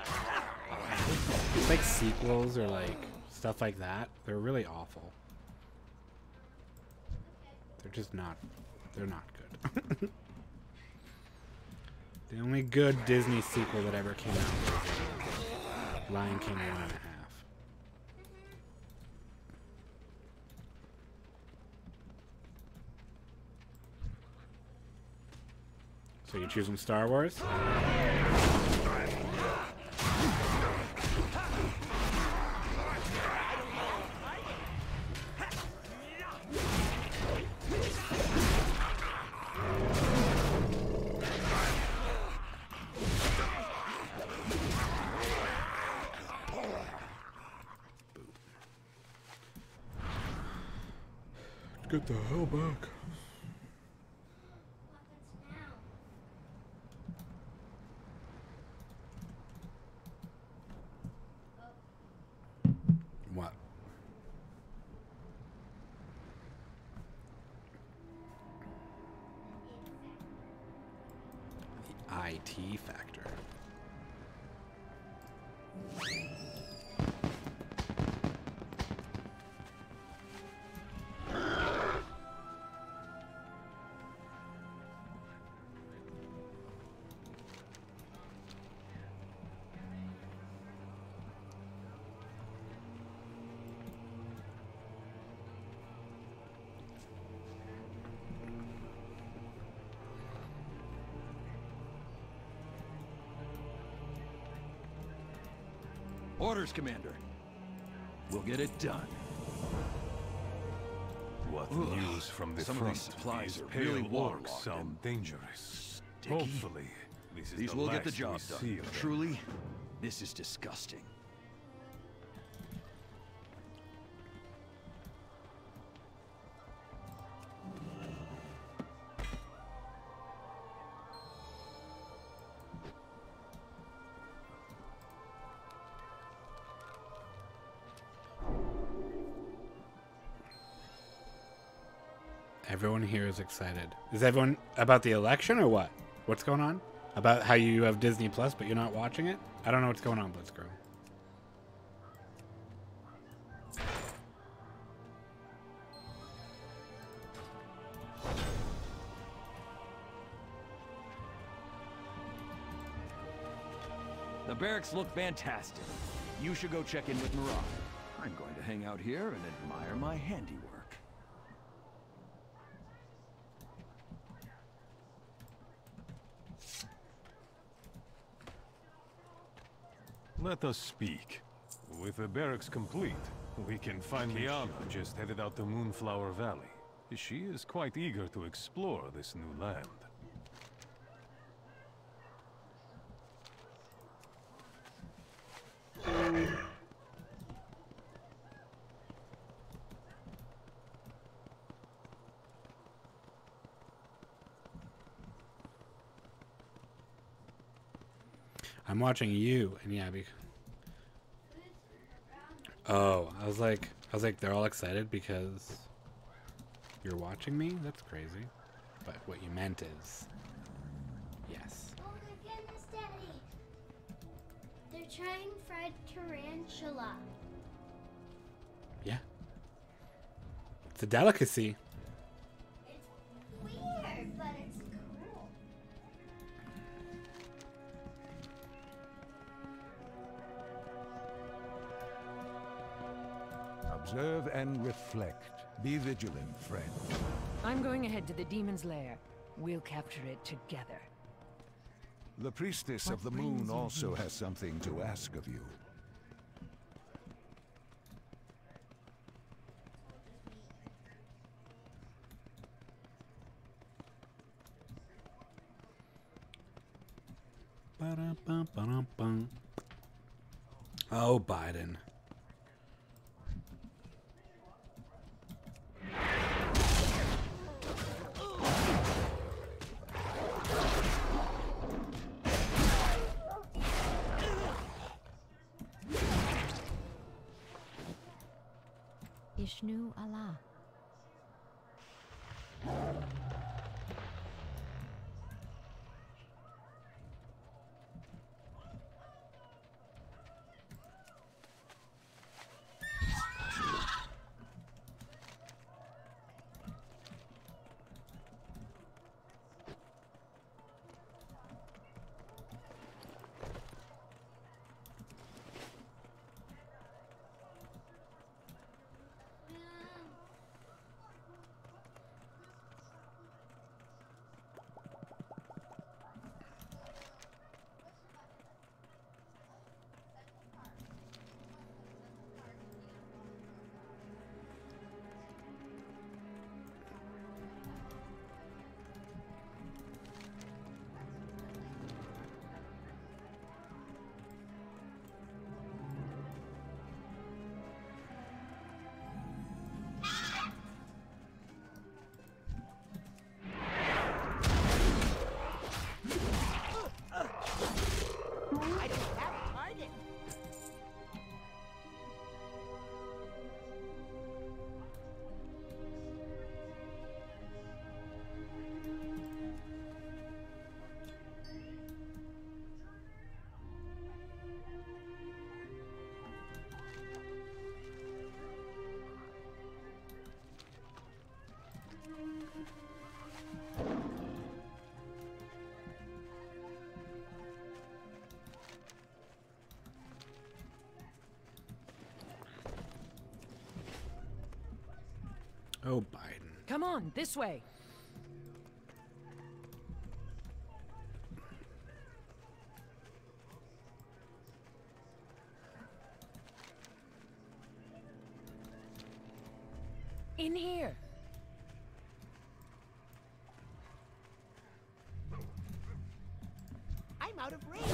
It's like sequels or like stuff like that. They're really awful. They're just not. They're not good. The only good Disney sequel that ever came out was Lion King one and a half. So you choosing Star Wars? Get the hell back. What? The I T factor. Orders, Commander. We'll get it done. What Ugh. news from the Some front? of these supplies These are pale really orcs waterlogged sound and dangerous. sticky. Hopefully, this is These the will get the last job we done. see of But them. truly, this is disgusting. Everyone here is excited. Is everyone about the election or what? What's going on? About how you have Disney Plus but you're not watching it? I don't know what's going on, Blitzgirl. The barracks look fantastic. You should go check in with Mirage. I'm going to hang out here and admire my handiwork. Let us speak. With the barracks complete, we can finally... Kiana just headed out to Moonflower Valley. She is quite eager to explore this new land. I'm watching you and yeah, because oh, I was like, I was like, they're all excited because you're watching me? That's crazy. But what you meant is, yes. Oh my goodness, Daddy! They're trying fried tarantula. Yeah. It's a delicacy. It's weird, but it's cool. Observe and reflect. Be vigilant, friend. I'm going ahead to the demon's lair. We'll capture it together. The priestess What of the brings moon you also here? has something to ask of you. Ba-dum-bum-ba-dum-bum. Oh, Biden. Ishnu Allah. I don't have a target. Oh, Biden. Come on, this way. In here. I'm out of range.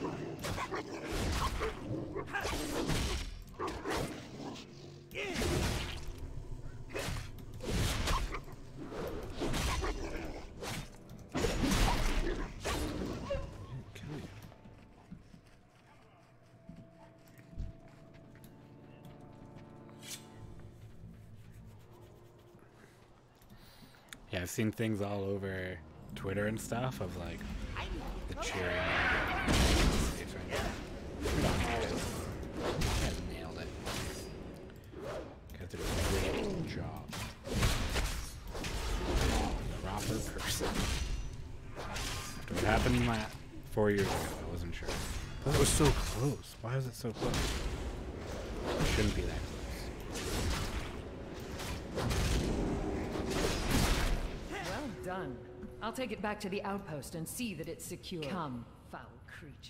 Yeah, I've seen things all over Twitter and stuff of like the cheering. Nailed it. Guys did a great job. Proper person. After what happened la four years ago, I wasn't sure. That was so close. Why is it so close? It shouldn't be that close. Well done. I'll take it back to the outpost and see that it's secure. Come, foul creature.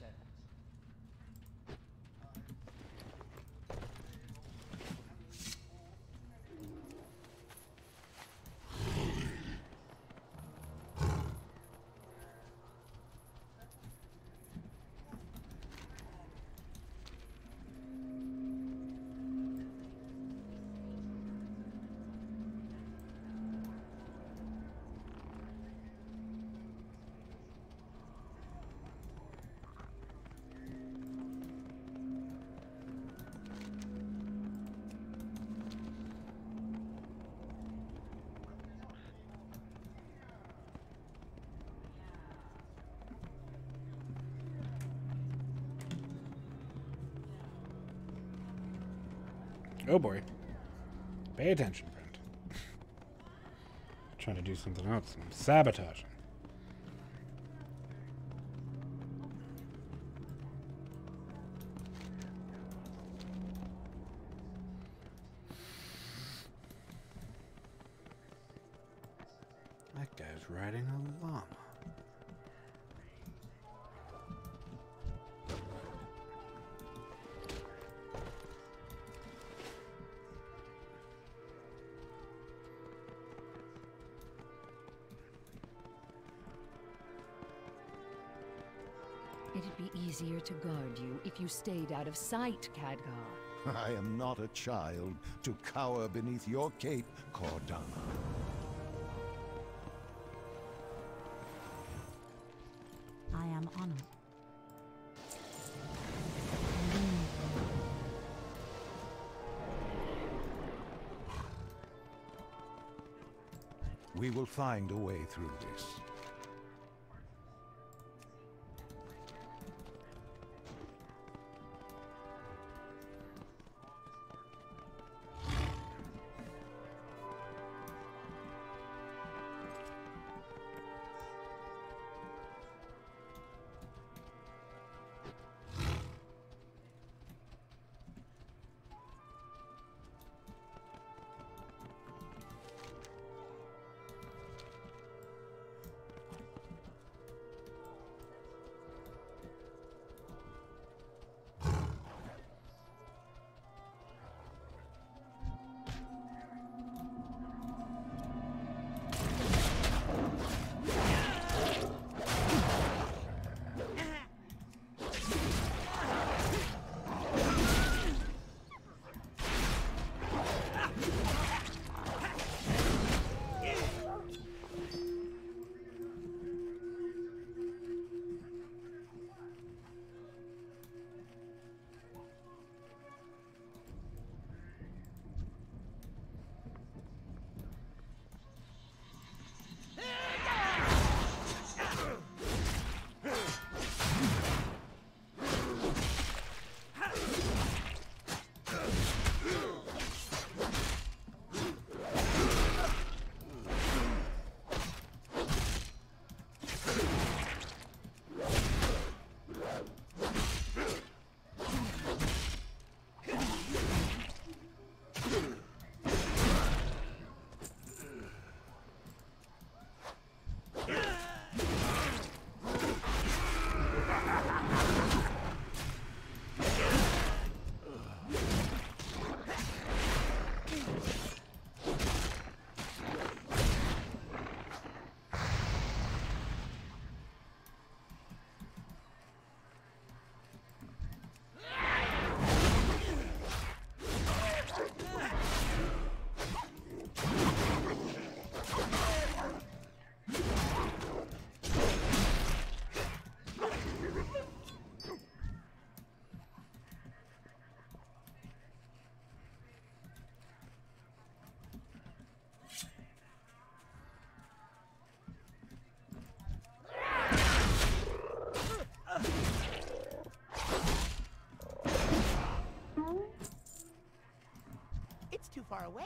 Oh boy. Pay attention, friend. Trying to do something else. I'm sabotaging. That guy's riding a llama. It'd be easier to guard you if you stayed out of sight, Khadgar. I am not a child to cower beneath your cape, Cordana. I am honored. We will find a way through this. Too far away.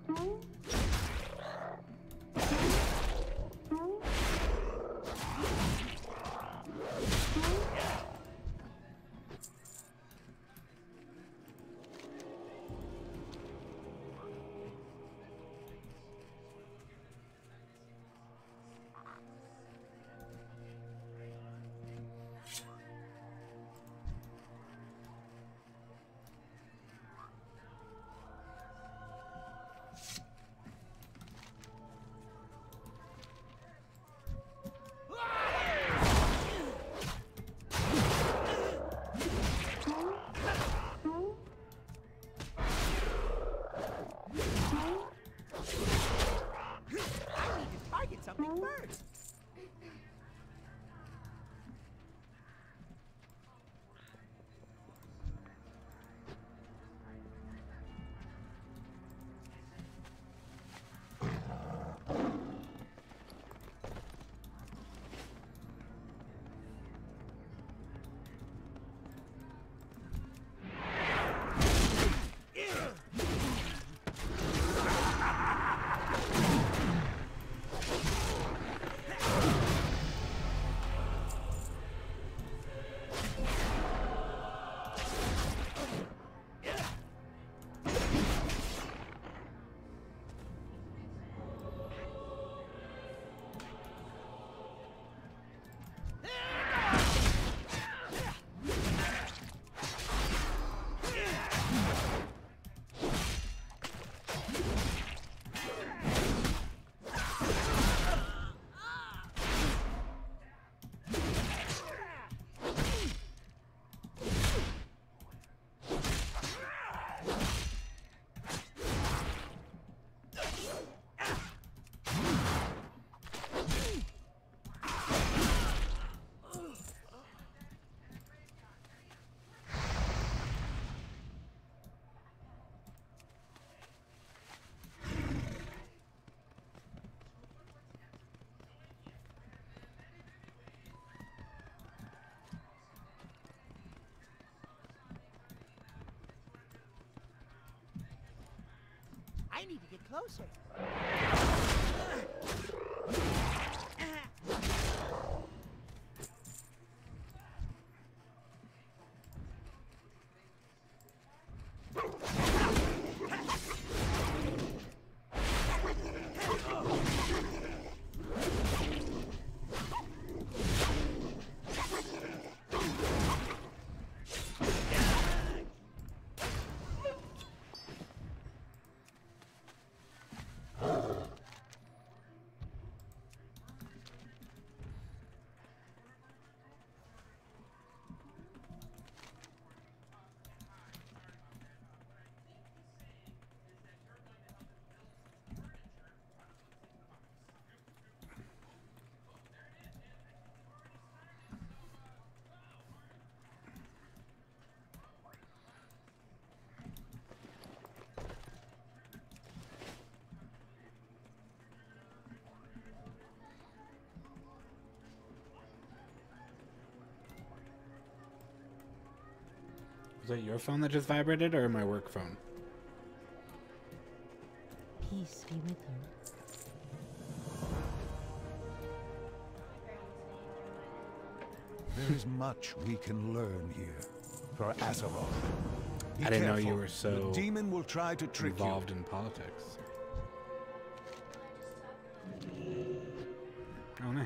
Something first. I need to get closer. Was that your phone that just vibrated, or my work phone? Peace be with you. There is much we can learn here for Azeroth. Be I didn't know careful. you were so The demon will try to trick involved you. in politics. Oh, nice.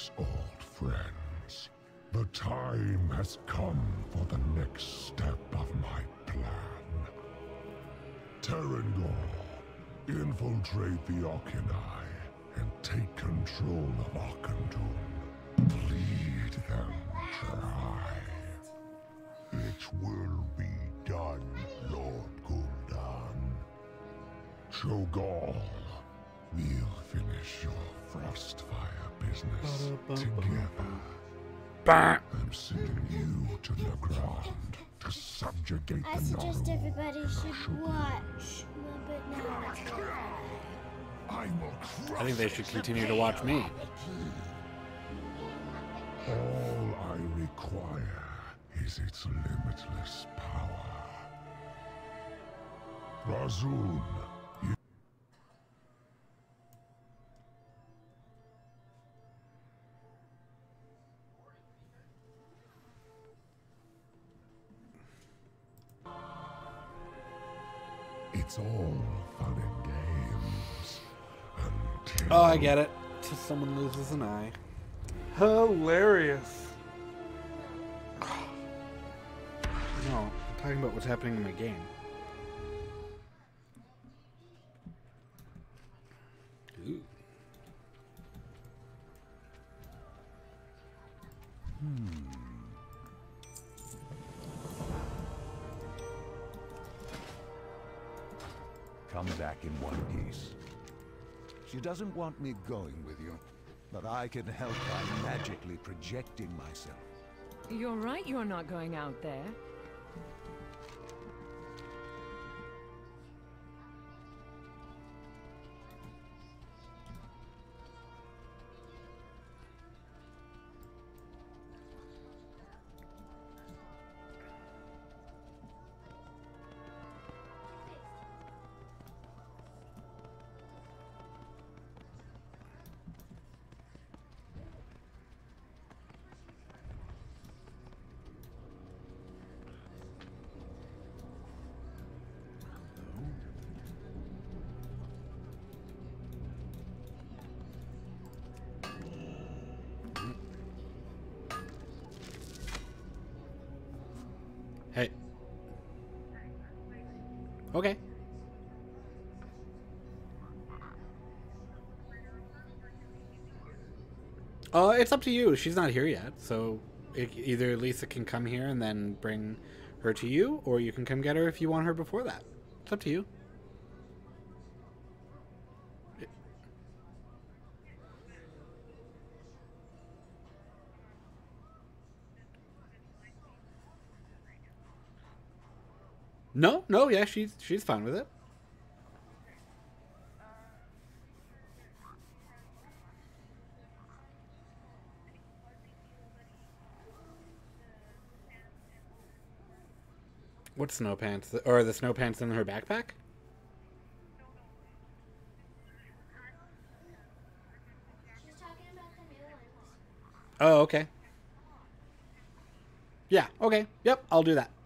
Greetings, old friends. The time has come for the next step of my plan. Terrangor, infiltrate the Auchenai and take control of Auchendoom. Lead them dry. It will be done, Lord Gul'dan. Cho'Gall, we'll finish your Frostfire business together. Bah. I'm sending you to the ground to subjugate I the suggest Naru. everybody should watch a little bit now. I will I think they should continue to watch me. All I require is its limitless power. Razun, you... It's all fun and games until... Oh, I get it. Till someone loses an eye. Hilarious. No, I'm talking about what's happening in my game. Ooh. Hmm. Come back in one piece. She doesn't want me going with you, but I can help by magically projecting myself. You're right you're not going out there. Hey. Okay. Uh, it's up to you. She's not here yet, so it, either Lisa can come here and then bring her to you, or you can come get her if you want her before that. It's up to you. No, no, yeah, she's she's fine with it. What snow pants? Or the snow pants in her backpack? She's talking about the new ones. Oh, okay. Yeah, okay. Yep, I'll do that.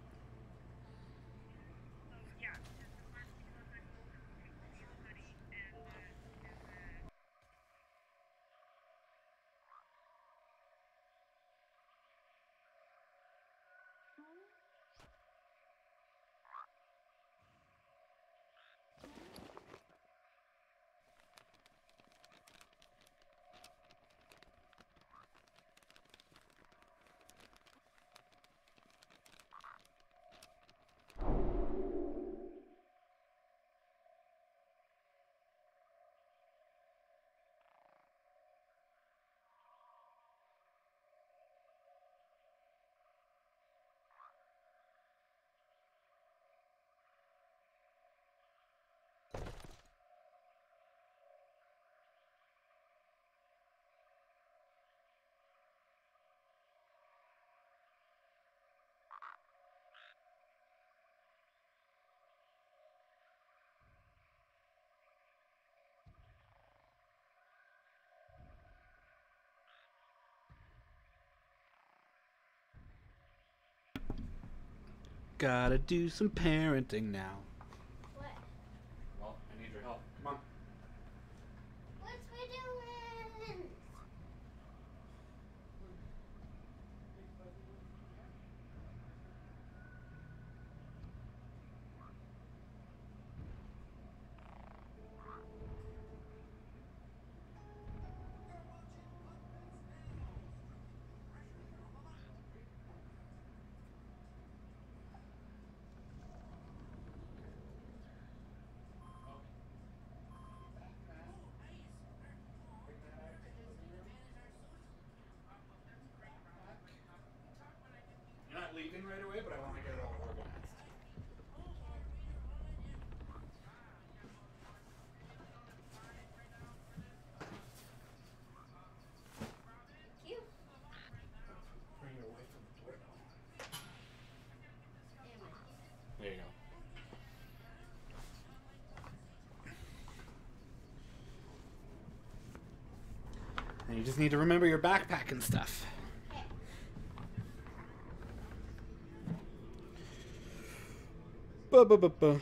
Gotta do some parenting now. What? Well, I need your help. Come on. What's we doing? And you just need to remember your backpack and stuff. Ba ba ba ba.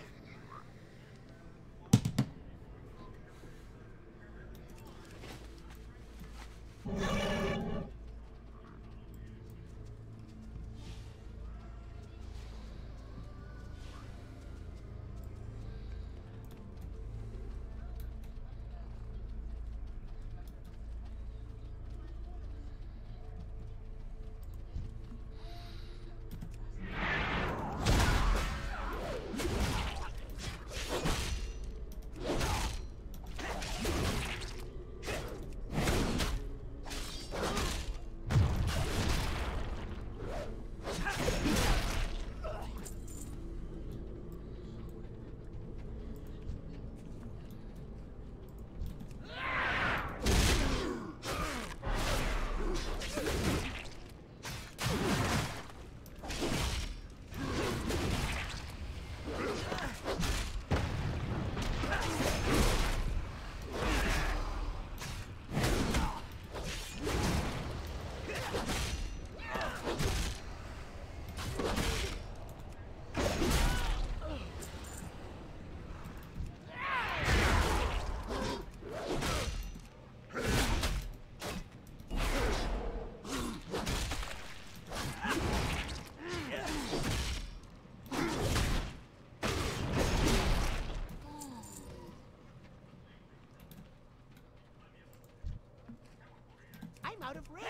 I'm out of range.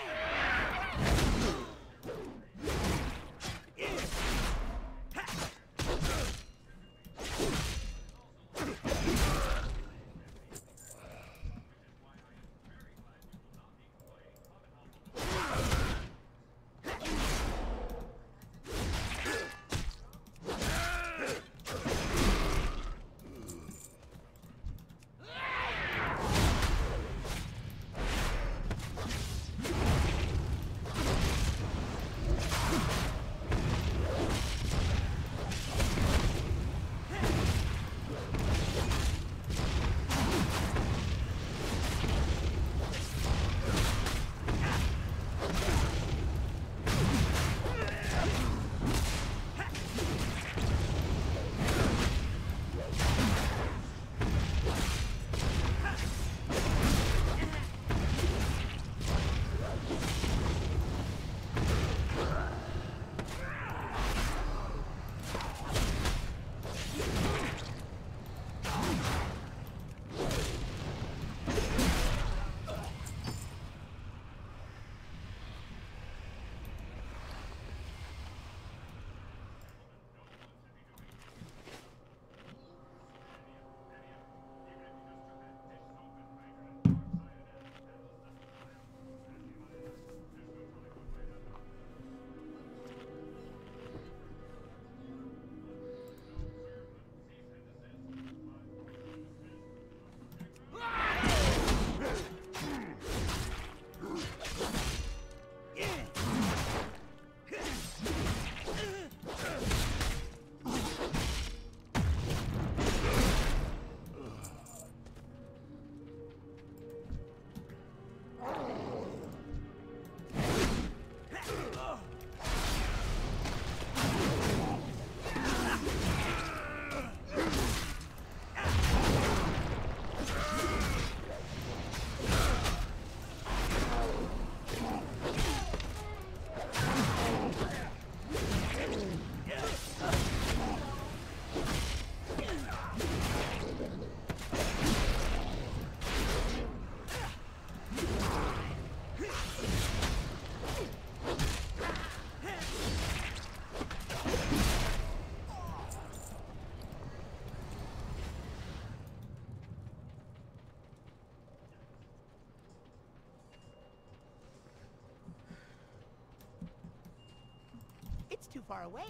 It's too far away.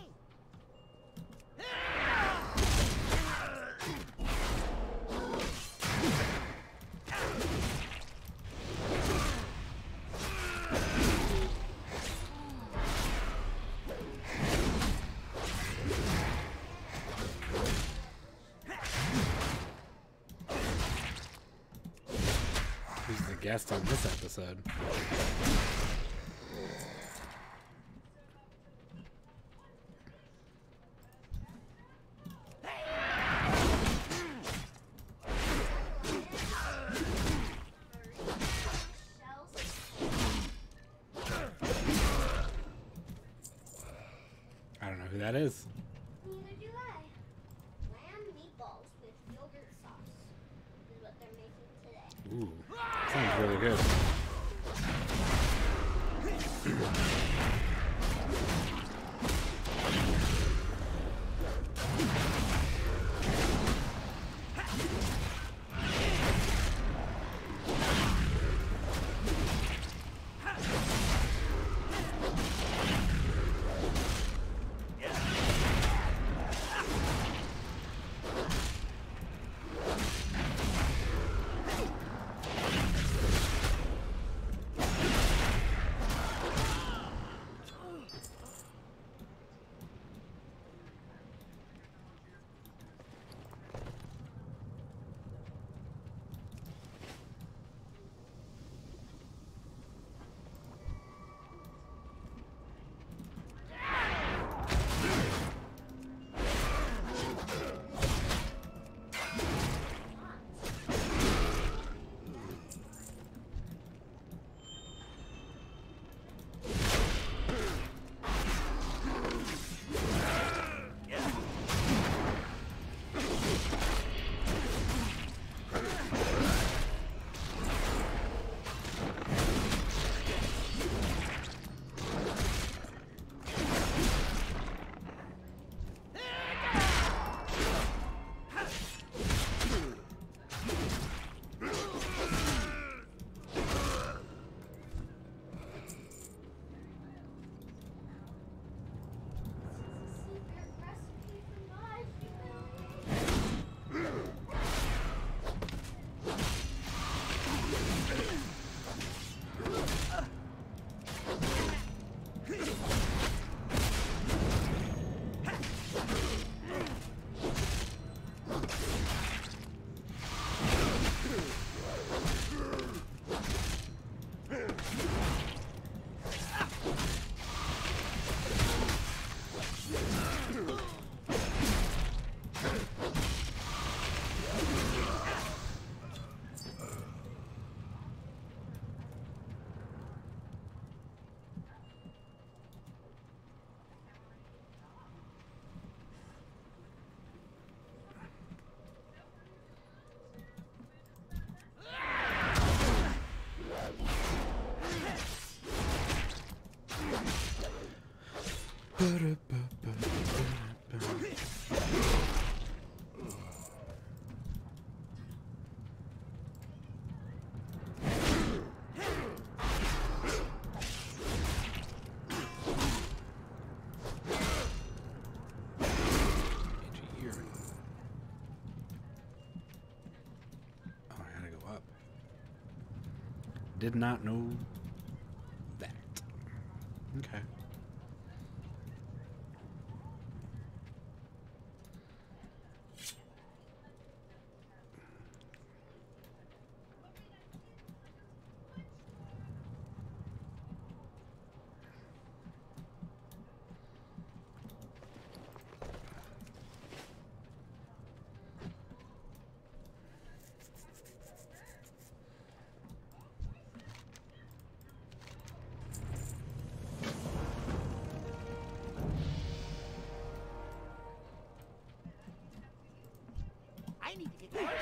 guest on this episode. I don't know who that is. Neither do I. Lamb meatballs with yogurt sauce is what they're making today. Ooh, sounds really good. Did not know that. Okay. I need to get closer.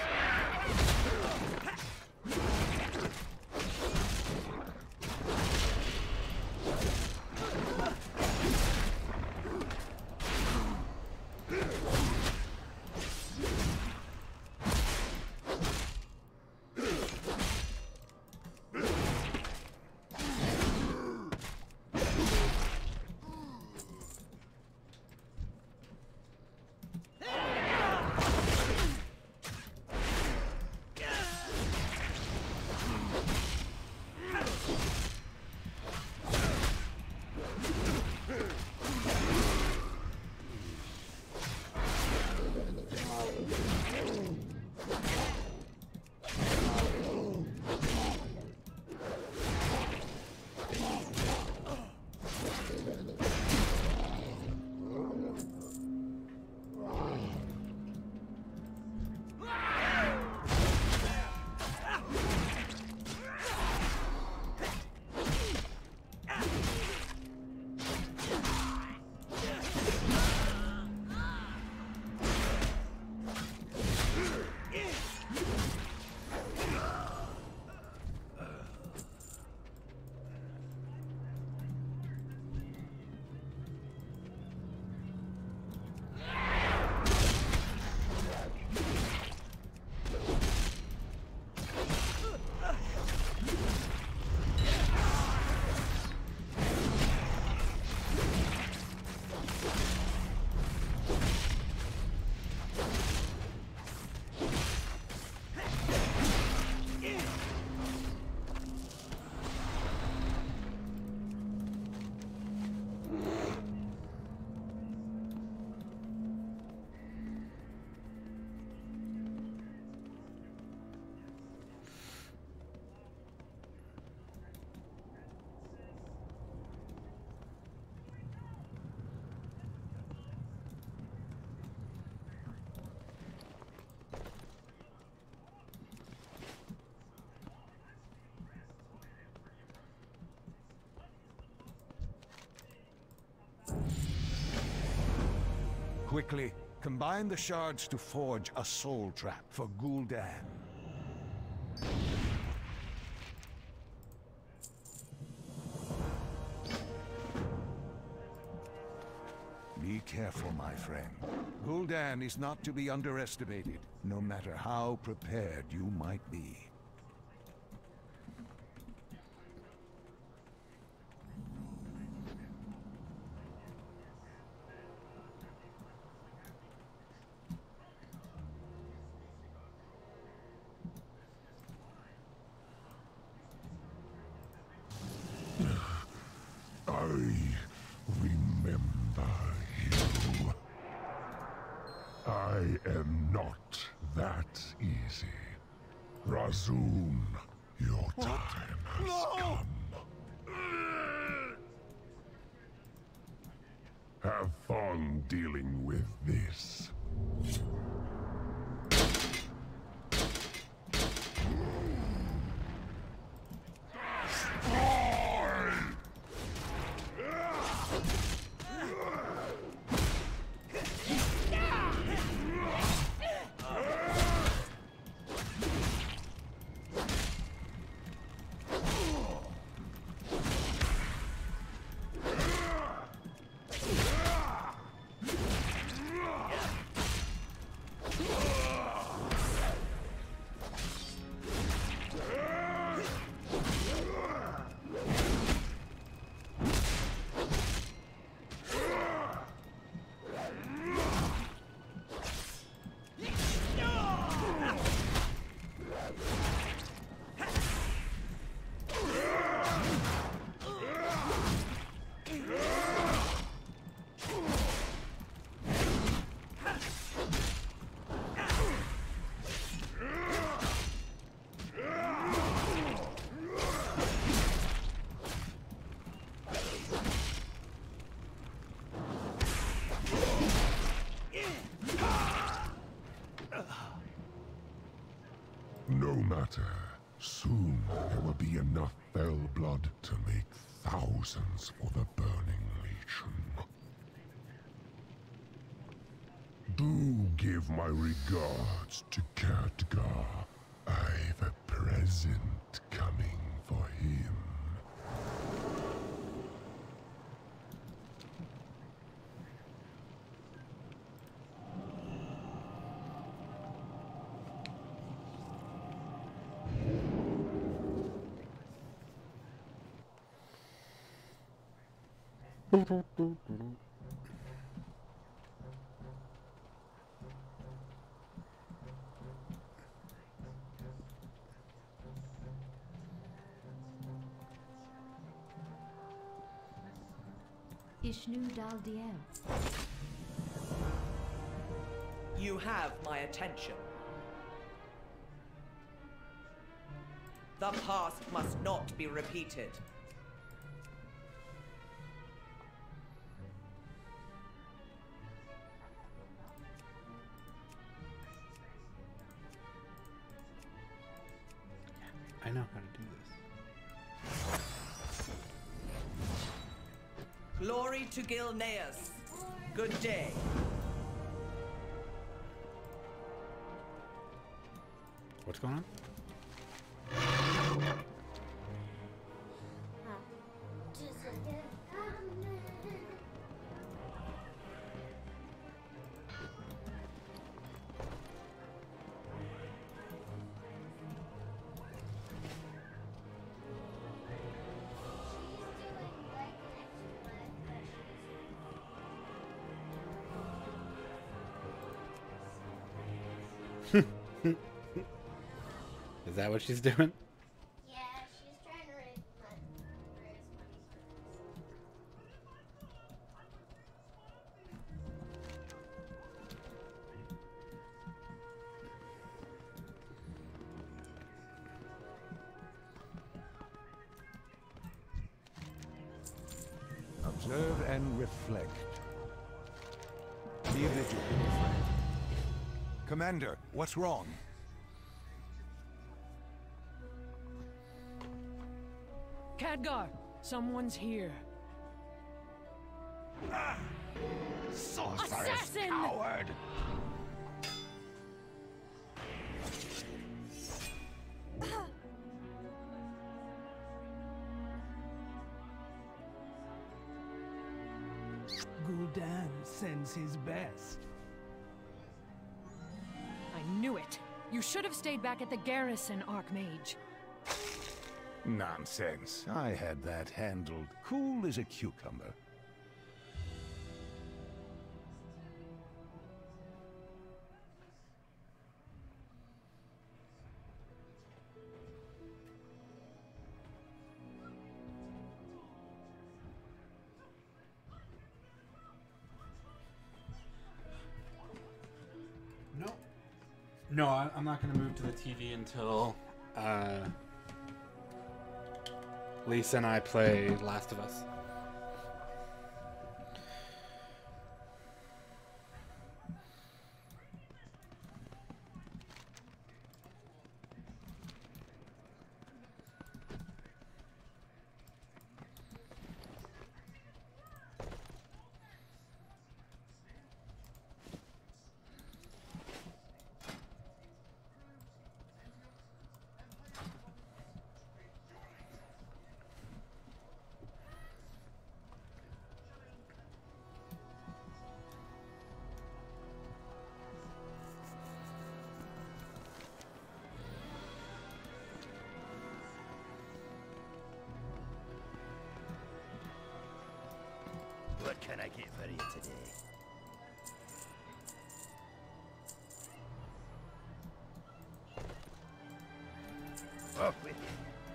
Quickly, combine the shards to forge a soul trap for Gul'dan. Be careful, my friend. Gul'dan is not to be underestimated, no matter how prepared you might be. I remember you. I am not that easy. Razun, your time has No! come. Have fun dealing with this. No matter. Soon there will be enough fell blood to make thousands for the Burning Legion. Do give my regards to Khadgar. I've a present coming for him. Ishnu Daldiel. You have my attention. The past must not be repeated. I know how to do this. Glory to Gilneas. Good day. What's going on? Is that what she's doing? Yeah, she's trying to raise money. Raise money. Observe and reflect. Be vigilant, friend. Commander, what's wrong? Khadgar, someone's here. Sorceress Assassin! coward! Gul'dan sends his best. I knew it. You should have stayed back at the garrison, Archmage. Nonsense. I had that handled. Cool as a cucumber. No. No, I, I'm not going to move to the T V until uh, Lisa and I play Last of Us. What can I get for you today? Off with you.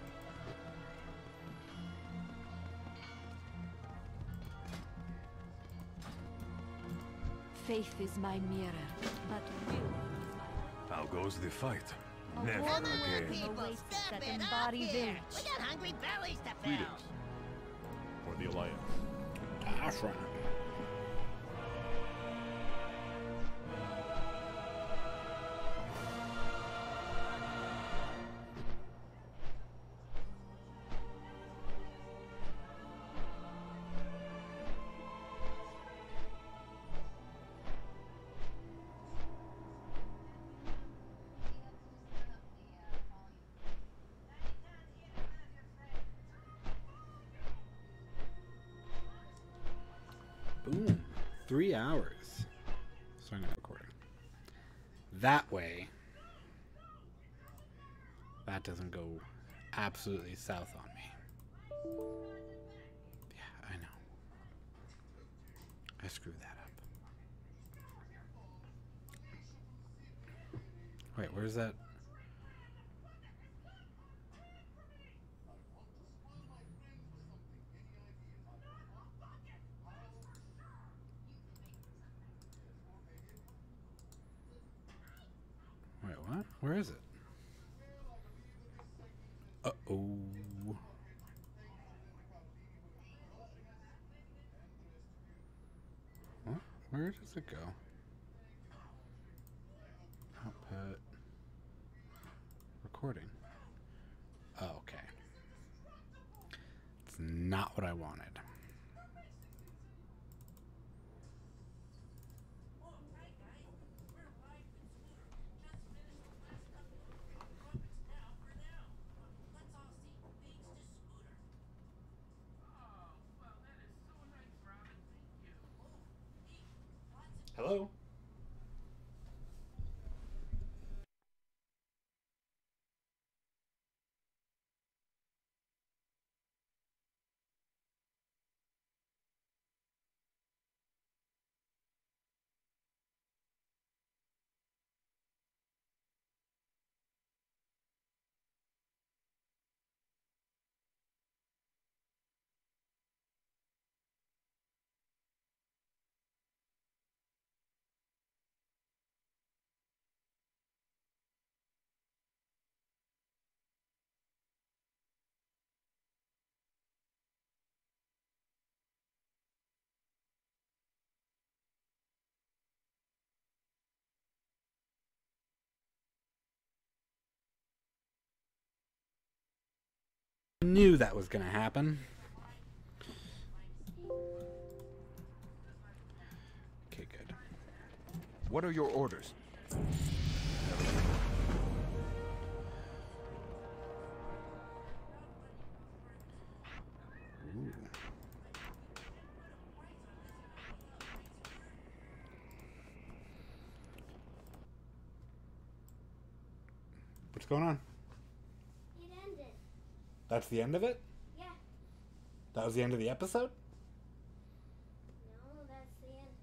Faith is my mirror, but will is my... How goes the fight? A Never woman again. people, awaits step at it up Embody here. Village. We got hungry bellies to fill. Greetings. For the Alliance. That's right. Boom. Three hours. Starting recording. That way, that doesn't go absolutely south on me. Yeah, I know. I screwed that up. Wait, where's that? Wait, what? Where is it? Uh-oh. What? Where does it go? Output. Recording. Oh, okay. It's not what I wanted. Hello? Knew that was gonna happen. What are your orders? Ooh. What's going on? It ended. That's the end of it? Yeah. That was the end of the episode? No, that's the end.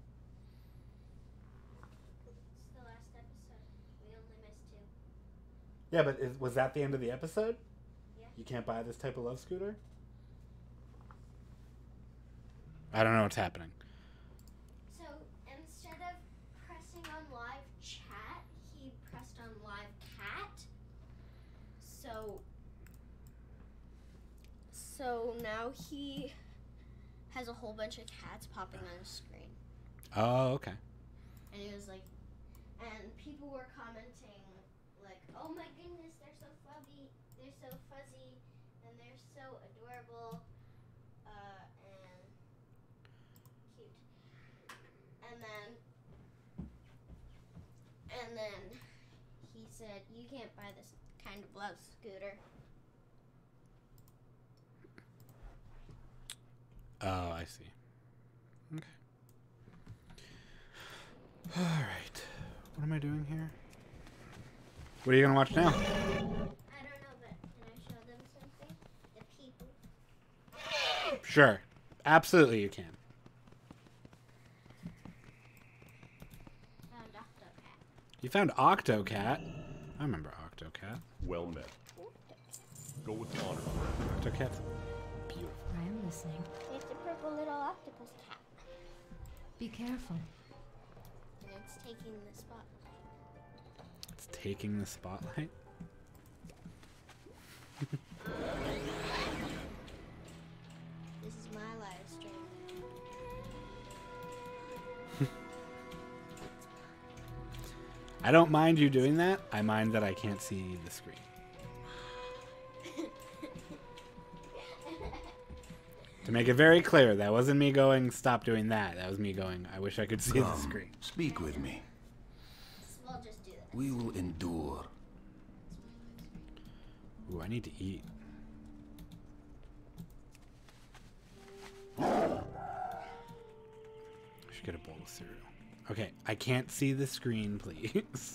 It's the last episode. We only missed two. Yeah, but is, was that the end of the episode? Yeah. You can't buy this type of love scooter? I don't know what's happening. So instead of pressing on live chat, he pressed on live cat. So, so now he has a whole bunch of cats popping on his screen. Oh, okay. And he was like, and people were commenting like, "Oh my goodness, they're so fuzzy, they're so fuzzy, and they're so adorable, uh, and cute." And then, and then he said, "You can't buy this kind of love scooter." Oh, I see. Okay. All right. What am I doing here? What are you gonna watch now? I don't know, but can I show them something? The people. Sure. Absolutely you can. Found Octocat. You found Octocat? I remember Octocat. Well met. Go with honor. Octocat's beautiful. I am listening. It's a purple little octopus cat. Be careful. And it's taking the spotlight. It's taking the spotlight. This is my live stream. I don't mind you doing that. I mind that I can't see the screen. To make it very clear, that wasn't me going, stop doing that. That was me going, I wish I could see Come, the screen. Speak with me. We'll just do this. We will endure. Ooh, I need to eat. I should get a bowl of cereal. Okay, I can't see the screen, please.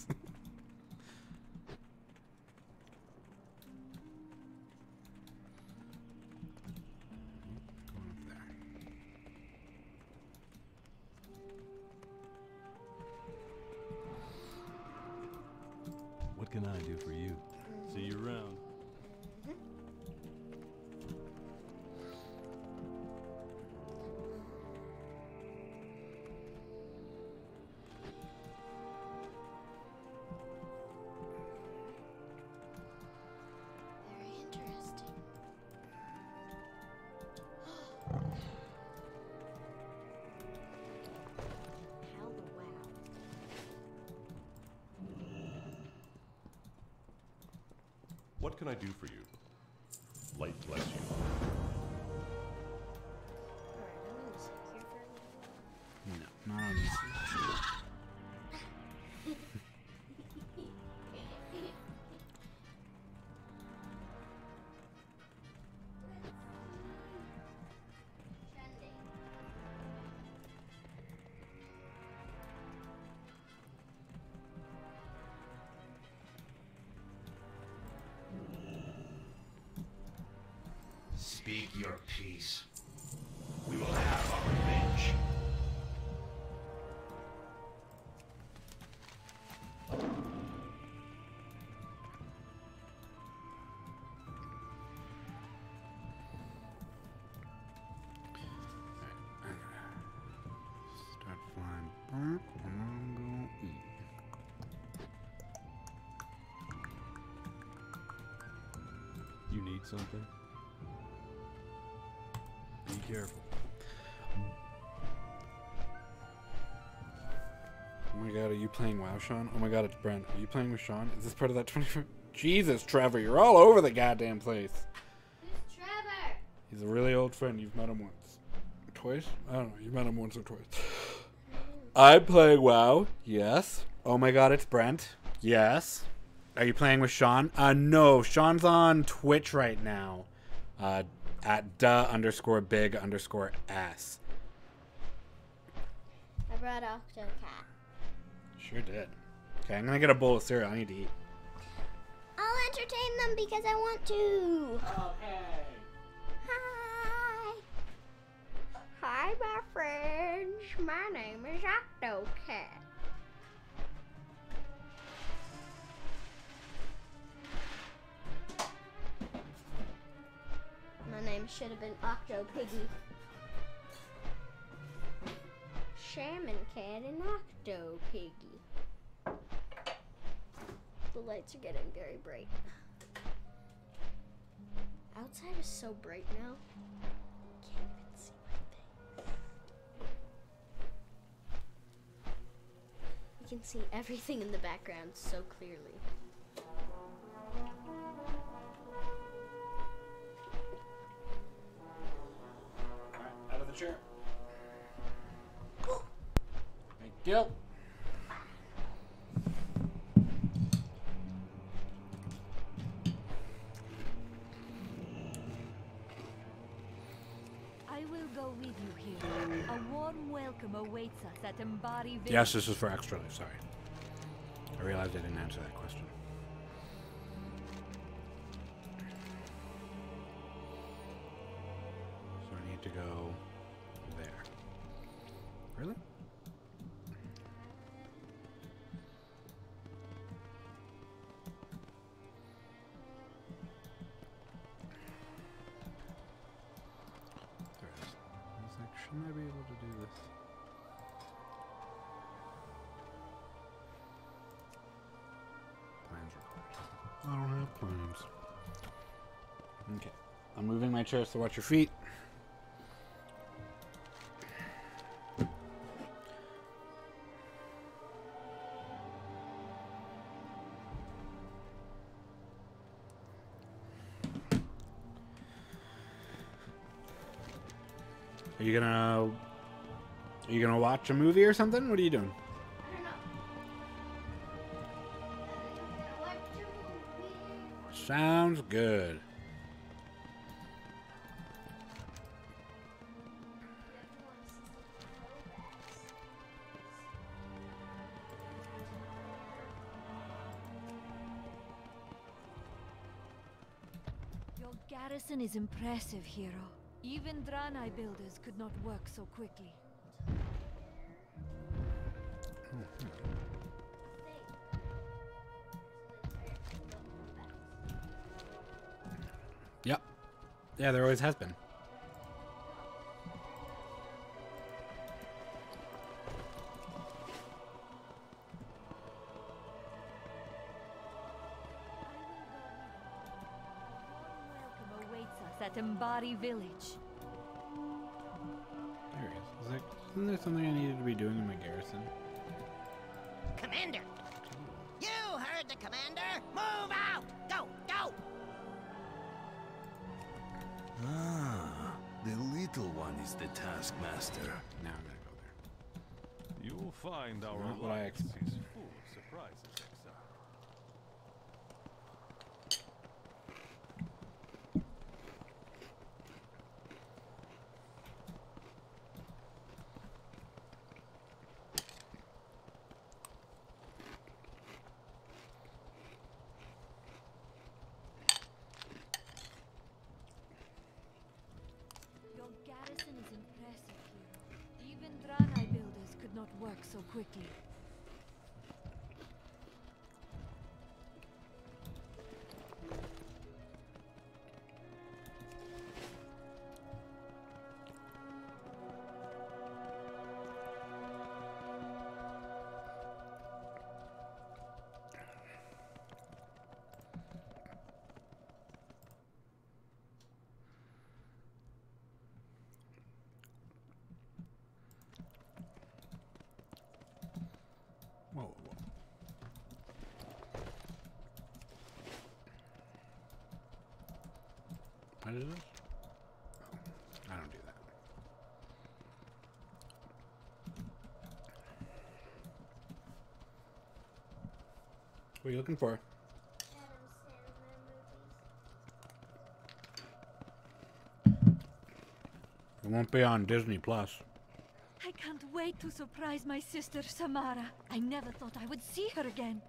Going up there. What can I do for you? See you around. Very interesting. How the wow. What can I do for you? Light bless you. Alright, I'm gonna sit here for a little while. No, not on this. Trending. Speak your peace. We will have our revenge. Start flying back and I'm gonna eat. You need something? Be careful. Oh my god, are you playing WoW, Sean? Oh my god, it's Brent. Are you playing with Sean? Is this part of that twenty-four? Jesus, Trevor, you're all over the goddamn place. Who's Trevor? He's a really old friend. You've met him once. Twice? I don't know. You've met him once or twice. I'm playing WoW. Yes. Oh my god, it's Brent. Yes. Are you playing with Sean? Uh, no. Sean's on Twitch right now. Uh, at duh underscore big underscore s. I brought Octocat. Sure did. Okay, I'm gonna get a bowl of cereal. I need to eat. I'll entertain them because I want to. Okay. Hi. Hi, my friends. My name is Octocat. My name should have been Octo Piggy. Shaman Cat and Octo Piggy. The lights are getting very bright. Outside is so bright now. Can't even see my face. You can see everything in the background so clearly. Alright, out of the chair. Thank you. I will go with you here. A warm welcome awaits us at Embari Village. Yes, this is for extra life. Sorry. I realized I didn't answer that question. So I need to go there. Really? There it is. I was like, shouldn't I be able to do this? Plans required. I don't have plans. Okay. I'm moving my chair, so watch your feet. Are you gonna Are you gonna watch a movie or something? What are you doing? I don't know. I'm gonna watch a movie. Sounds good. Your garrison is impressive, hero. Even Draenei builders could not work so quickly. Yep. Yeah, there always has been. Welcome awaits us at Embari Village. There he is. Is there, isn't there something I needed to be doing in my garrison? Commander! You heard the commander! Move out! Go! Go! Ah, the little one is the taskmaster. Now I'm gonna go there. You'll find our Not what I alliance expected. is full of surprises, exile. Your garrison is impressive, hero. Even Draenei builders could not work so quickly. Whoa, whoa. What is this? Oh, I don't do that. What are you looking for? It won't be on Disney Plus. I can't wait to surprise my sister Samara. I never thought I would see her again.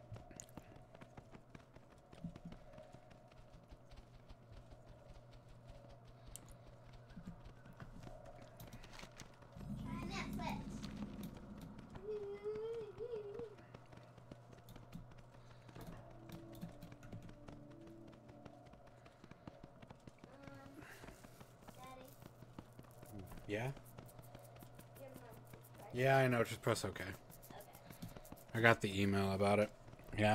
Yeah? Yeah, I know. Just press OK. I got the email about it. Yeah.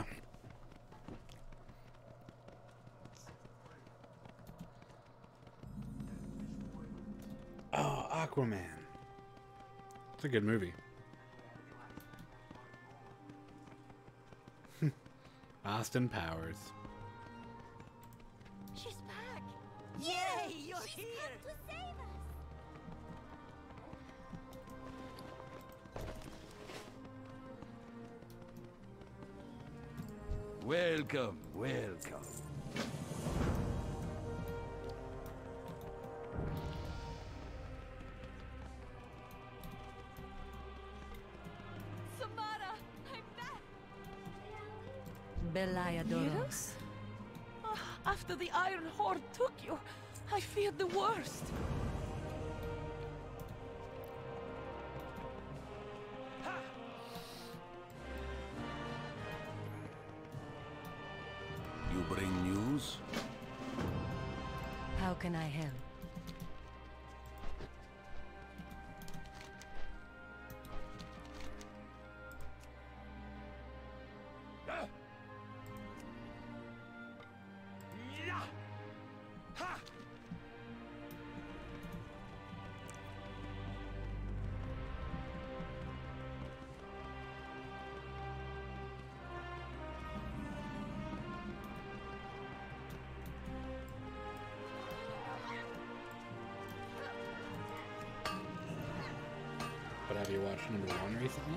Oh, Aquaman. It's a good movie. Austin Powers. She's back! Yay! You're here! To save us. Welcome, welcome. Samara, I'm back. Beliadoros. Ah, after the Iron Horde took you, I feared the worst. You bring news? How can I help? But have you watched number one recently?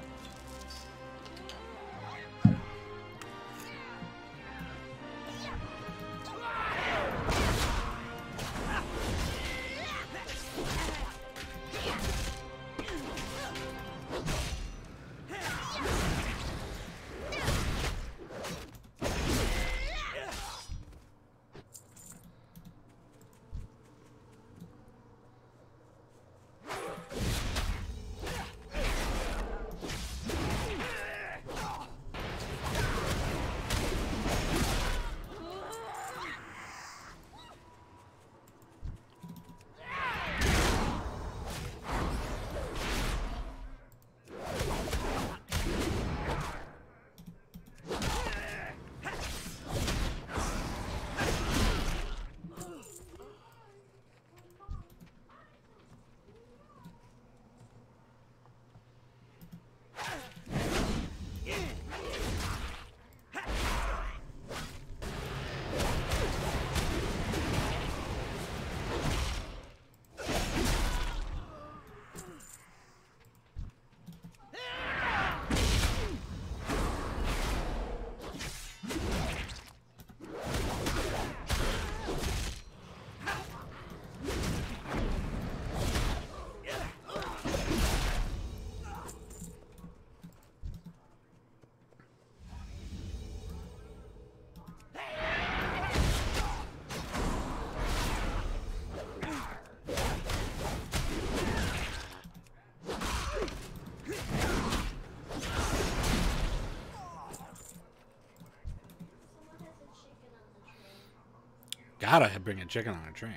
Gotta bring a chicken on a train.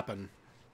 happen.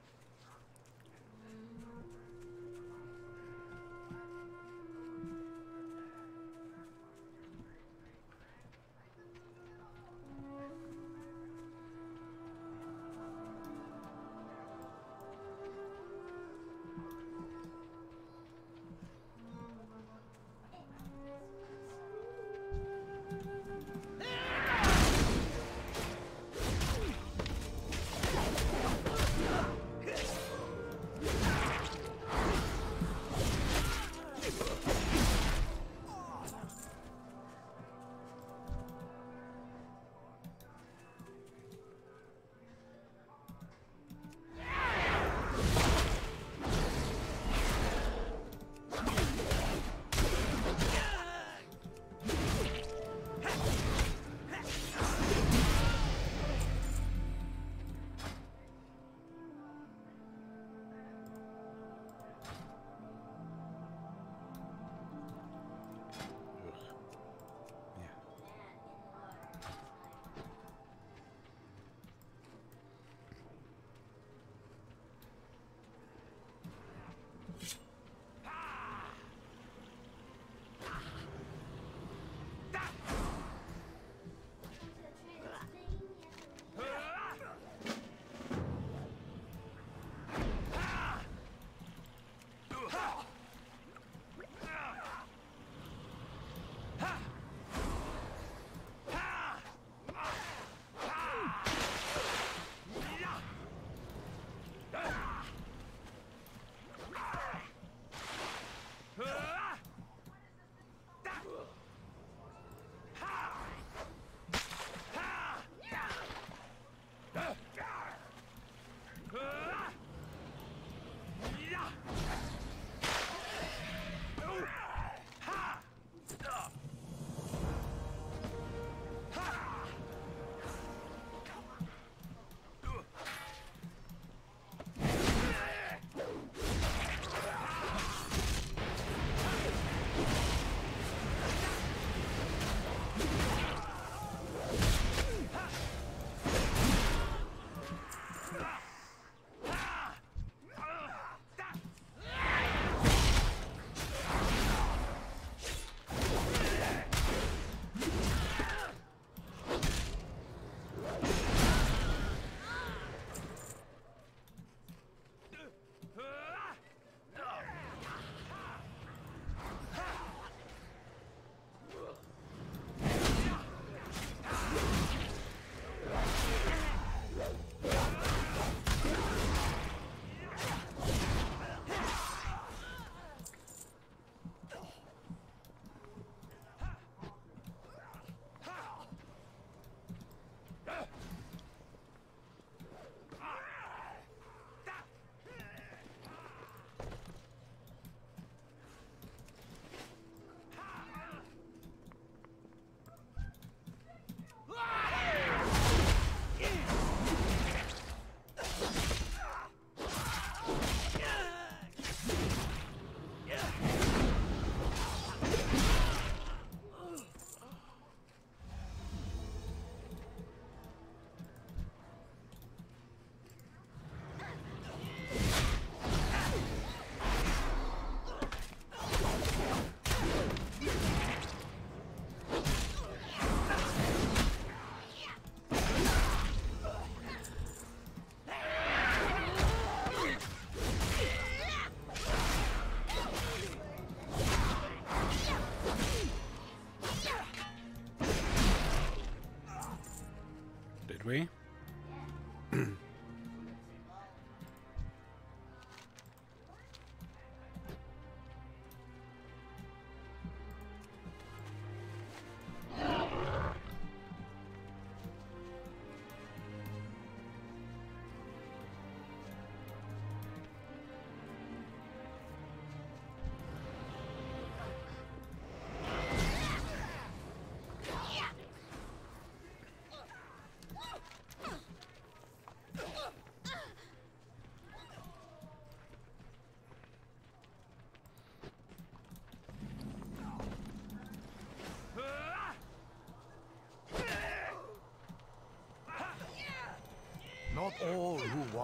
We?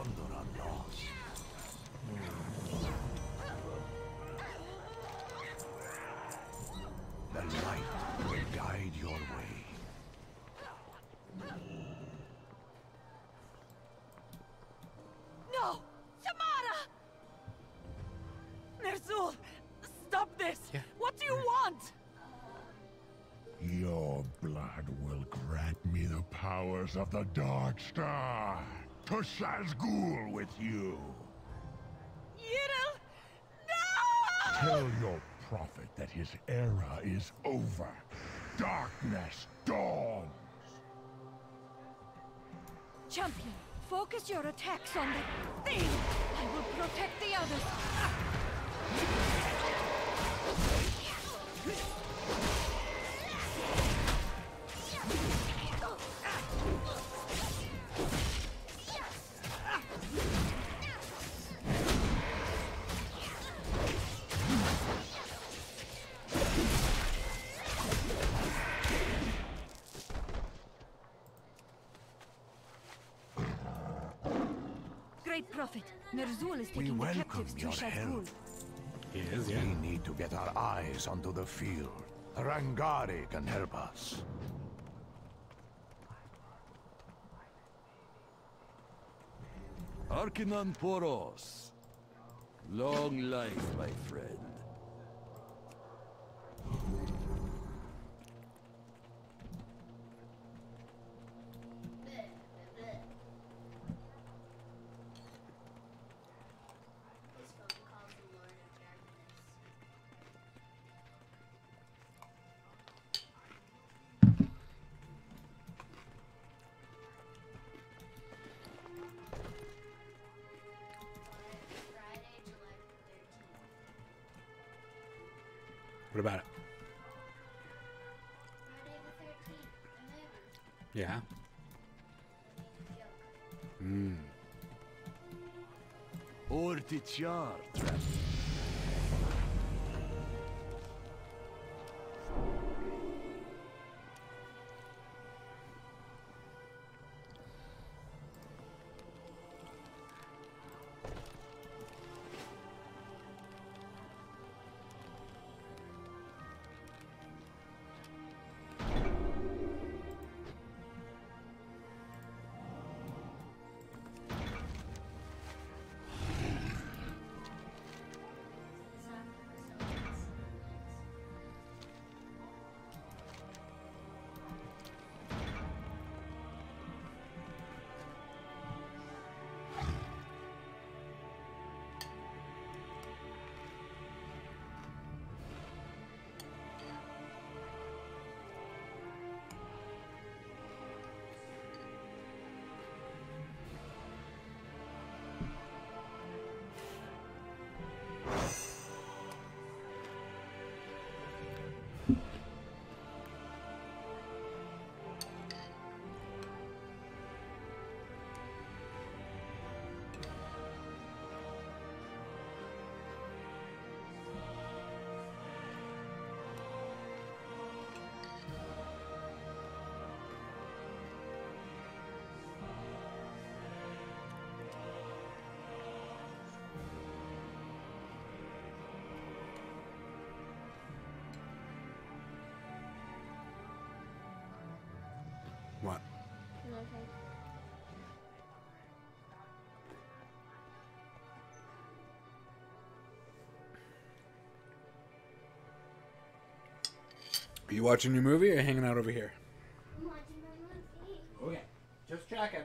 Onderon lost. The light will guide your way. No! Tamara! Ner'zhul! Stop this! What do you want? Your blood will grant me the powers of the Dark Star. To Shazgul with you. Yiril! No! Tell your prophet that his era is over. Darkness dawns. Champion, focus your attacks on the thing! I will protect the others! Great Prophet, Ner'zhul is We taking the welcome captives to your Shazgul. help. He is, yeah. We need to get our eyes onto the field. Rangari can help us. Arkanon Poros. Long life, my friend. What about it? Yeah. Hmm. Ortichar, trap. What? Nothing. Are you watching your movie or hanging out over here? I'm watching my movie. Okay. Just checking.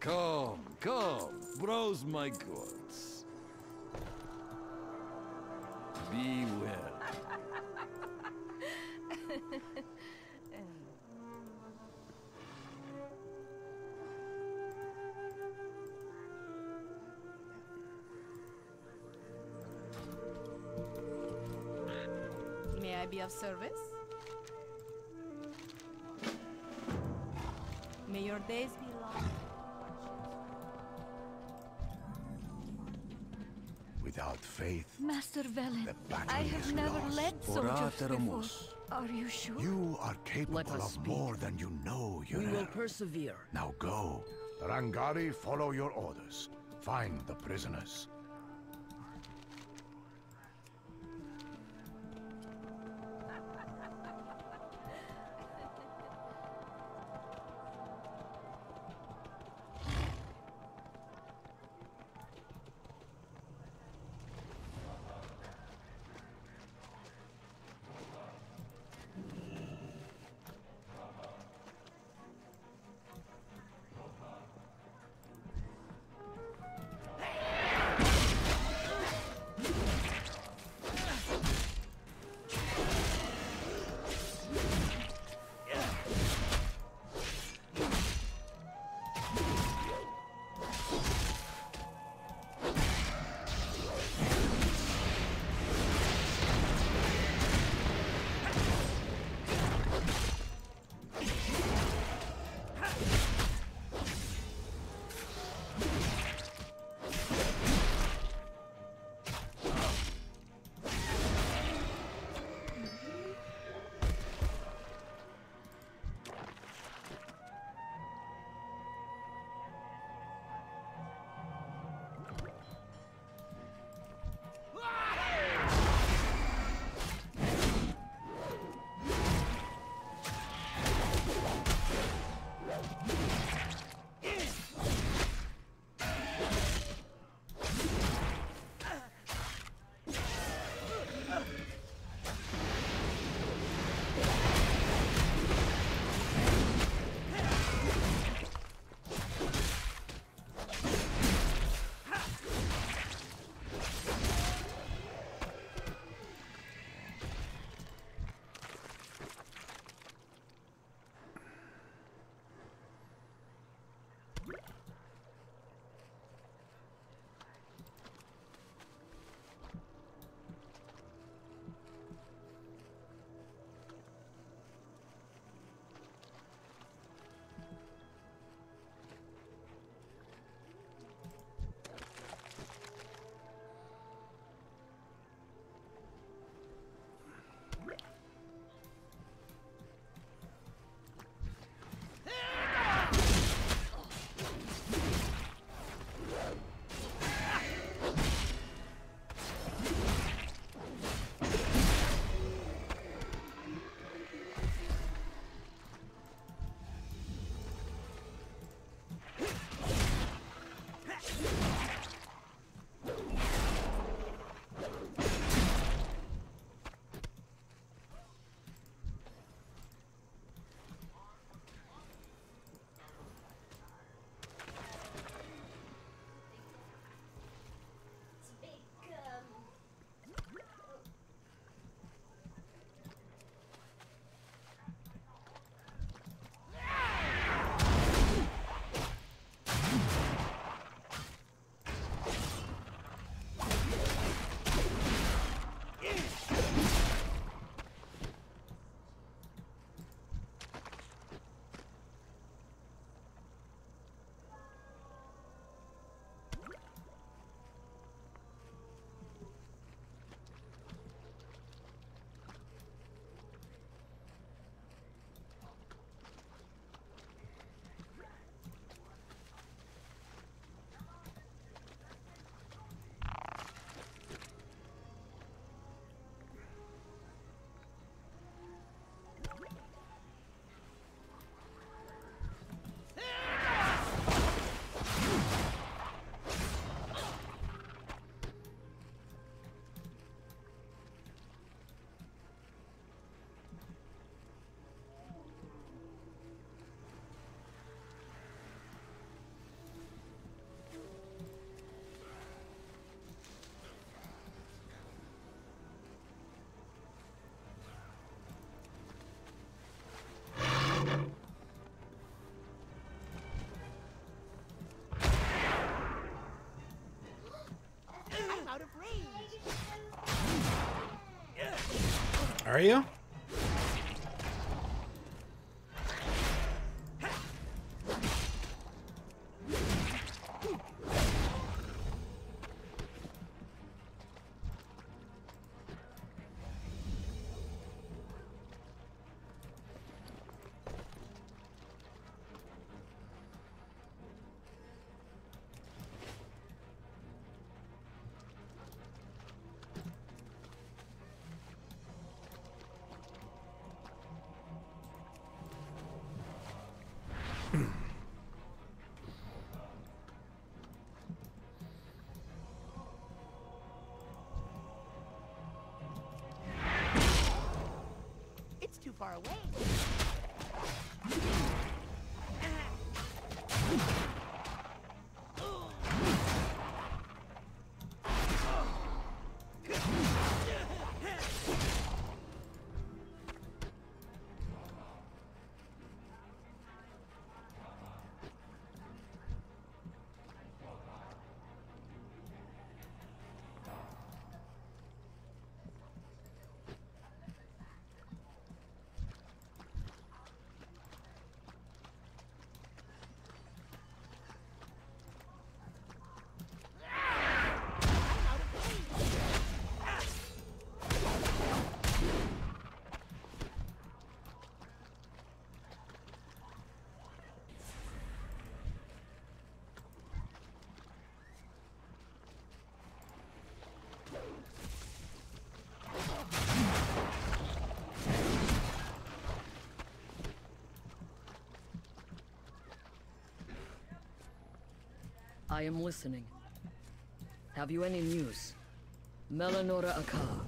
Come, come, browse my goods. Be well. May I be of service? May your days be long. Without faith, Master Velen, the battle I have is never lost. led soldiers Ora before. Teramos. Are you sure? You are capable Let us of speak. more than you know, We will Uriel. persevere. Now go. Rangari, follow your orders. Find the prisoners. Are you? It's too far away. I am listening. Have you any news? Melanora Akar.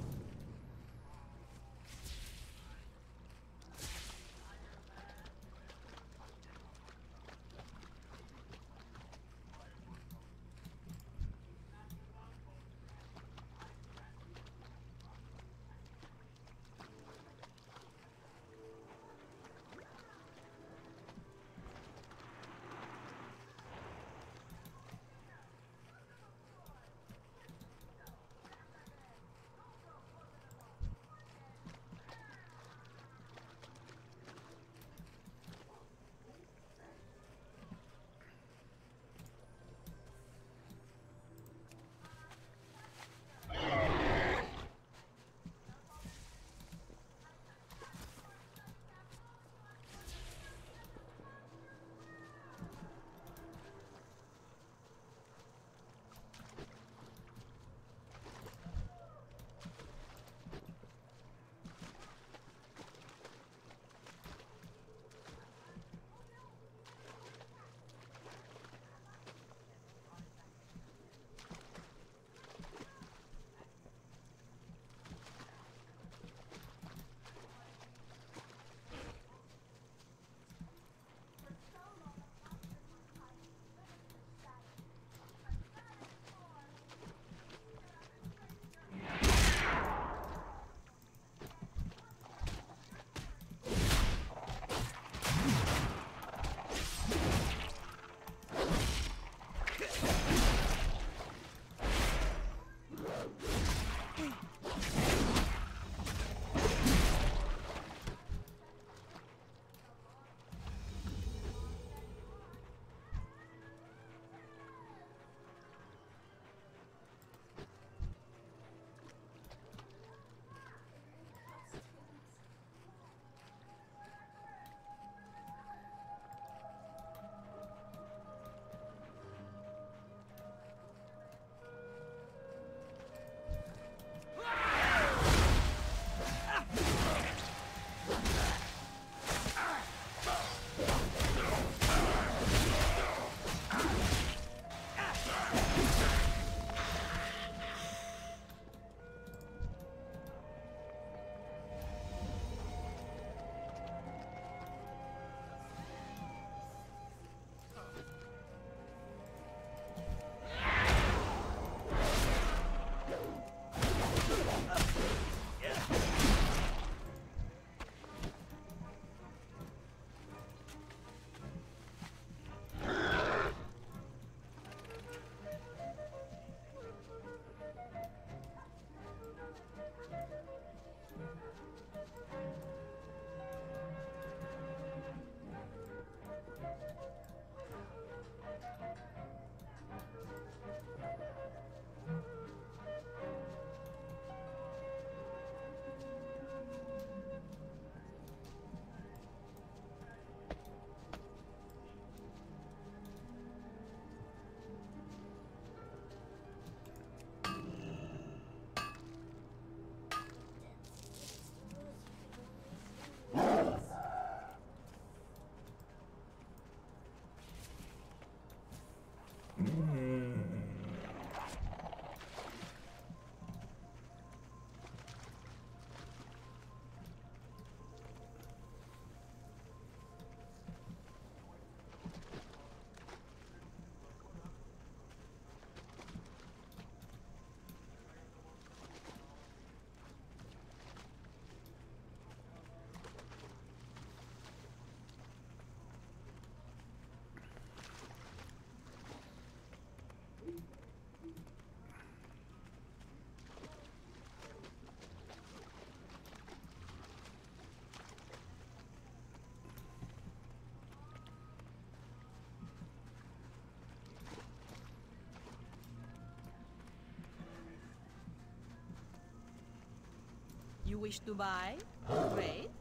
You wish to buy? Great.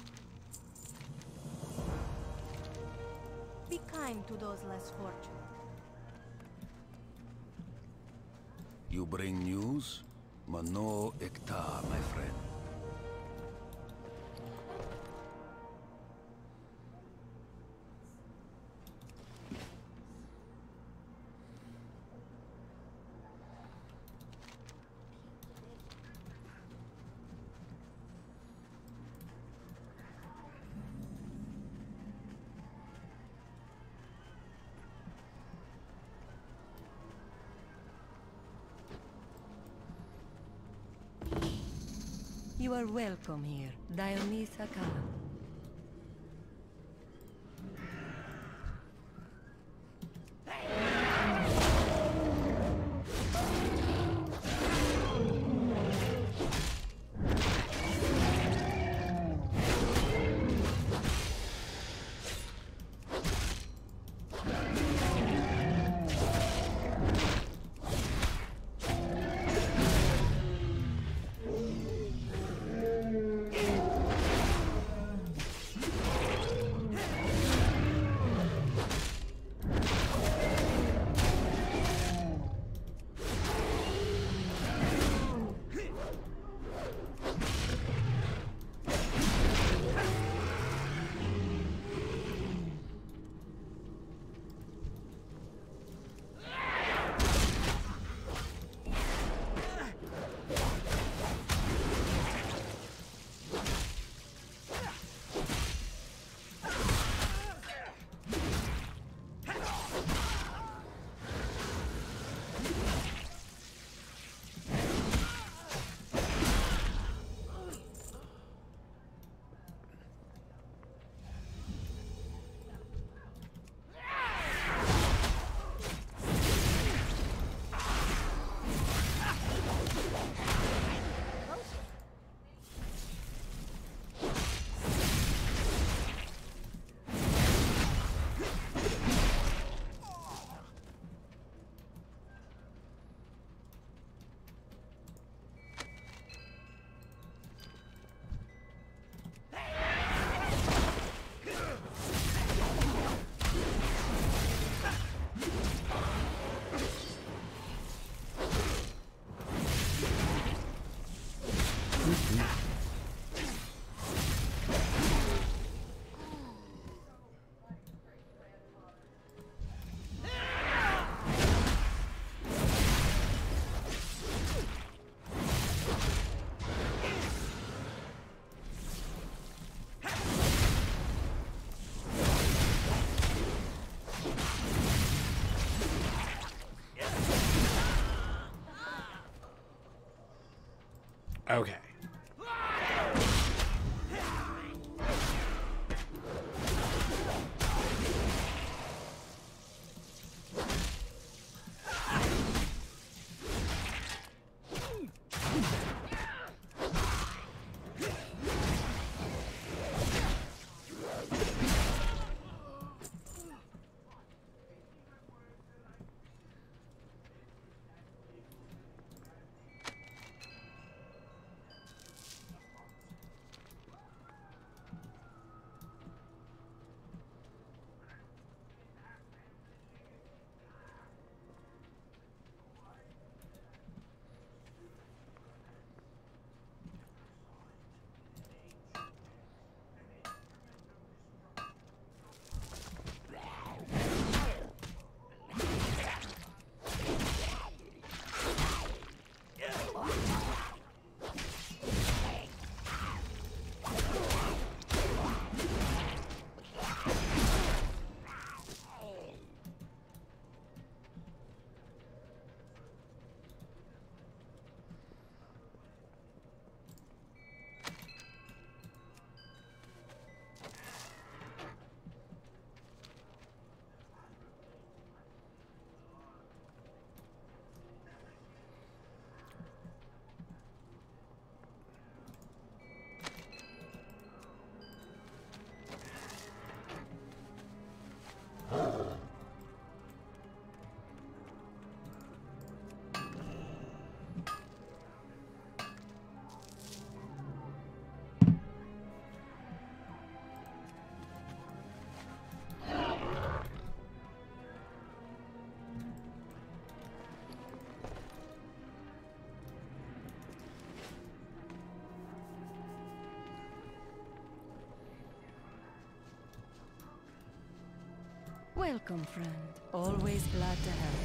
Be kind to those less fortunate. You bring news? Mano Ekta, my friend. You are welcome here, Dionysa Khan. Okay. Welcome, friend. Always glad to help.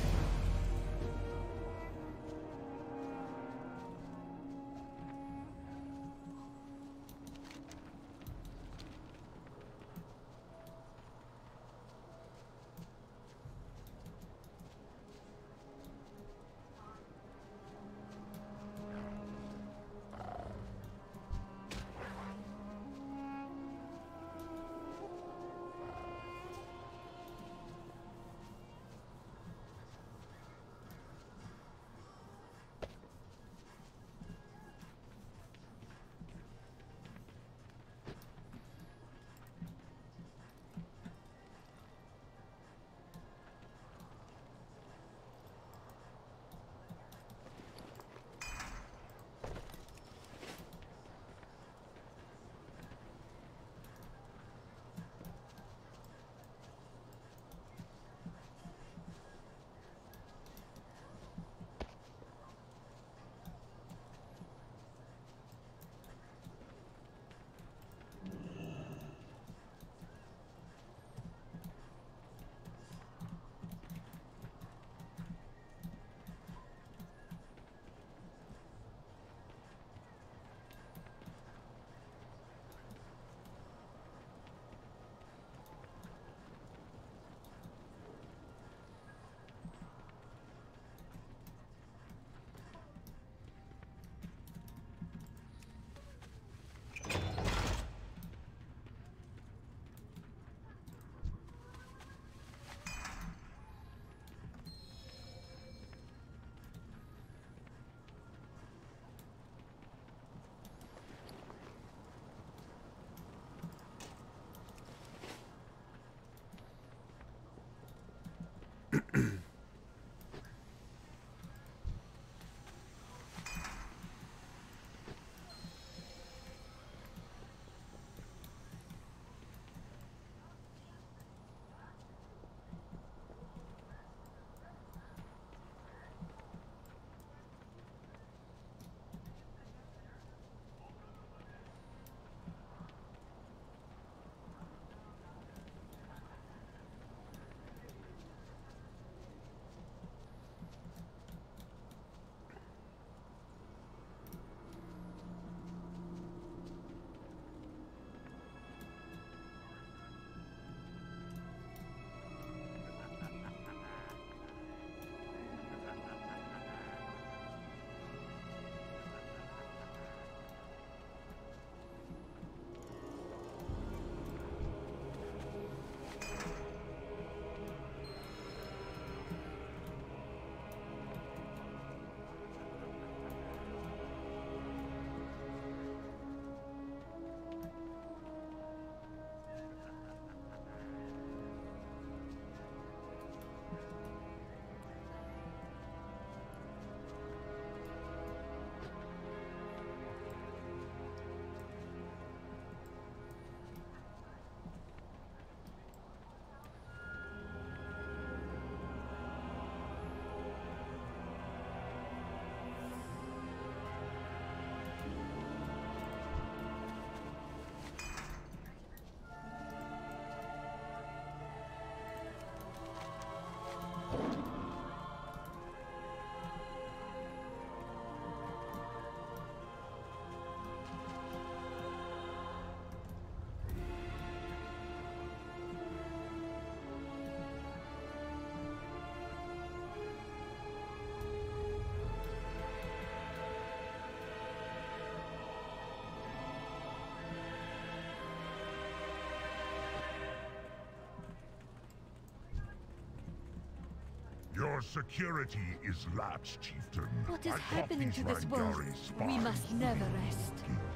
Your security is lapsed, Chieftain. What is I happening to this world? We must never rest.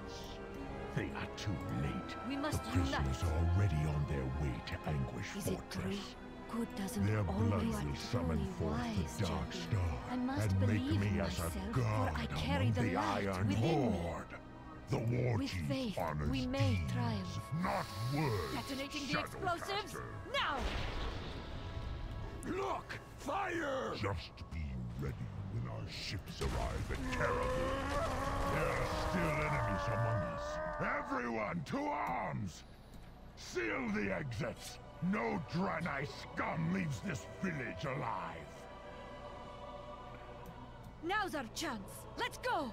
They are too late. We must the prisoners unite. are already on their way to Anguish Is it Fortress. true? Good doesn't Their blood always will summon truly forth wise, the Dark champion. Star I must and make believe me in as myself, a for god I carry among the the light Iron within me. Horde. The war With chief faith, honors we may deeds, triumph. not words. Detonating the Shadow explosives Caster. now! Look! Fire! Just be ready when our ships arrive at Caribou. There are still enemies among us. Everyone to arms! Seal the exits! No Draenei scum leaves this village alive. Now's our chance. Let's go!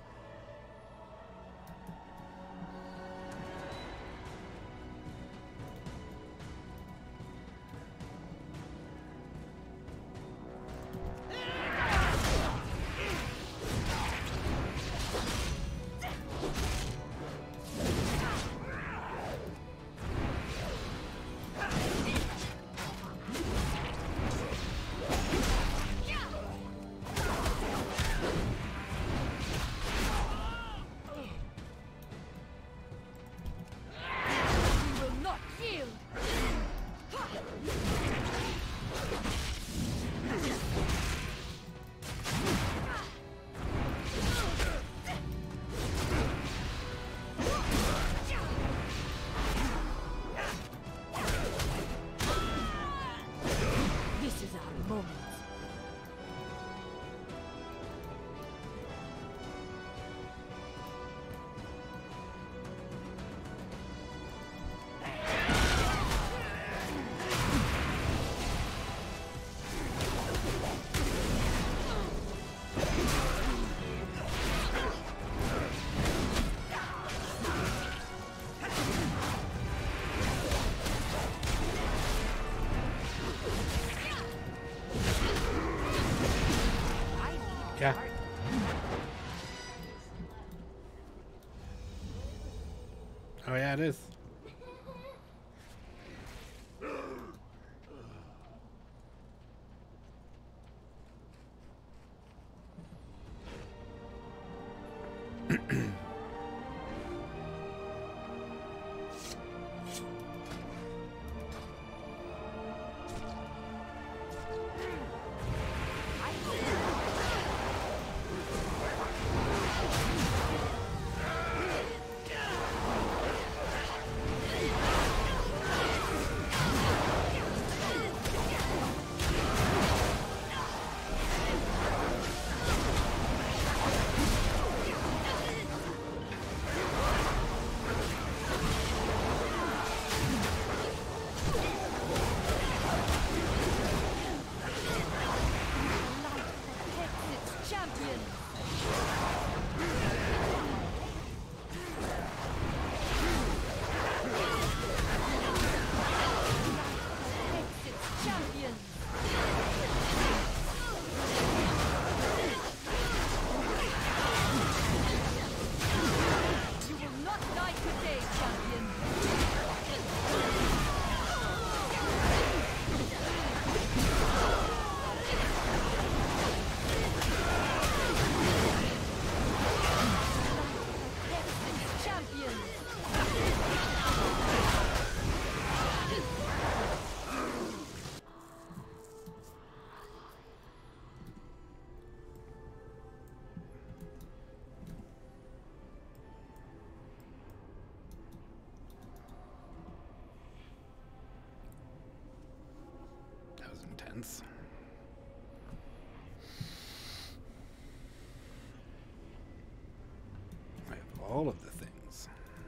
Yeah. Oh yeah, it is. Intense. I have all of the things.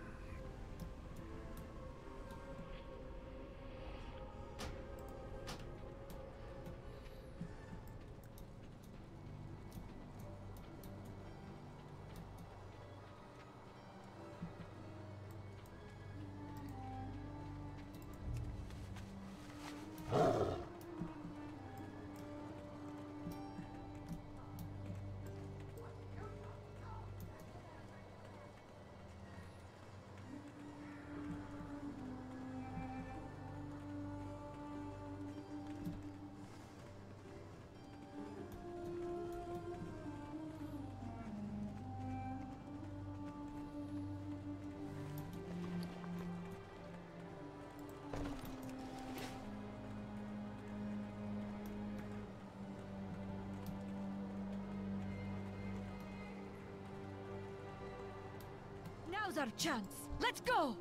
Now's our chance. Let's go!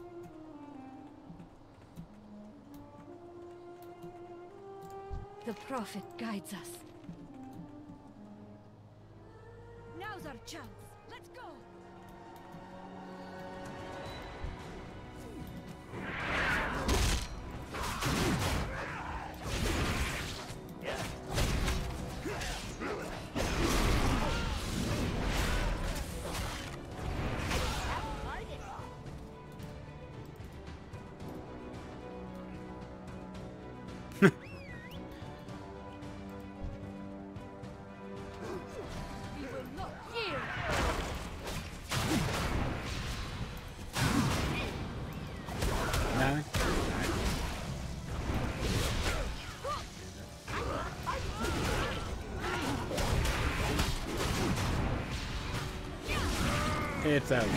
The Prophet guides us. Now's our chance. Let's go! No? It's okay.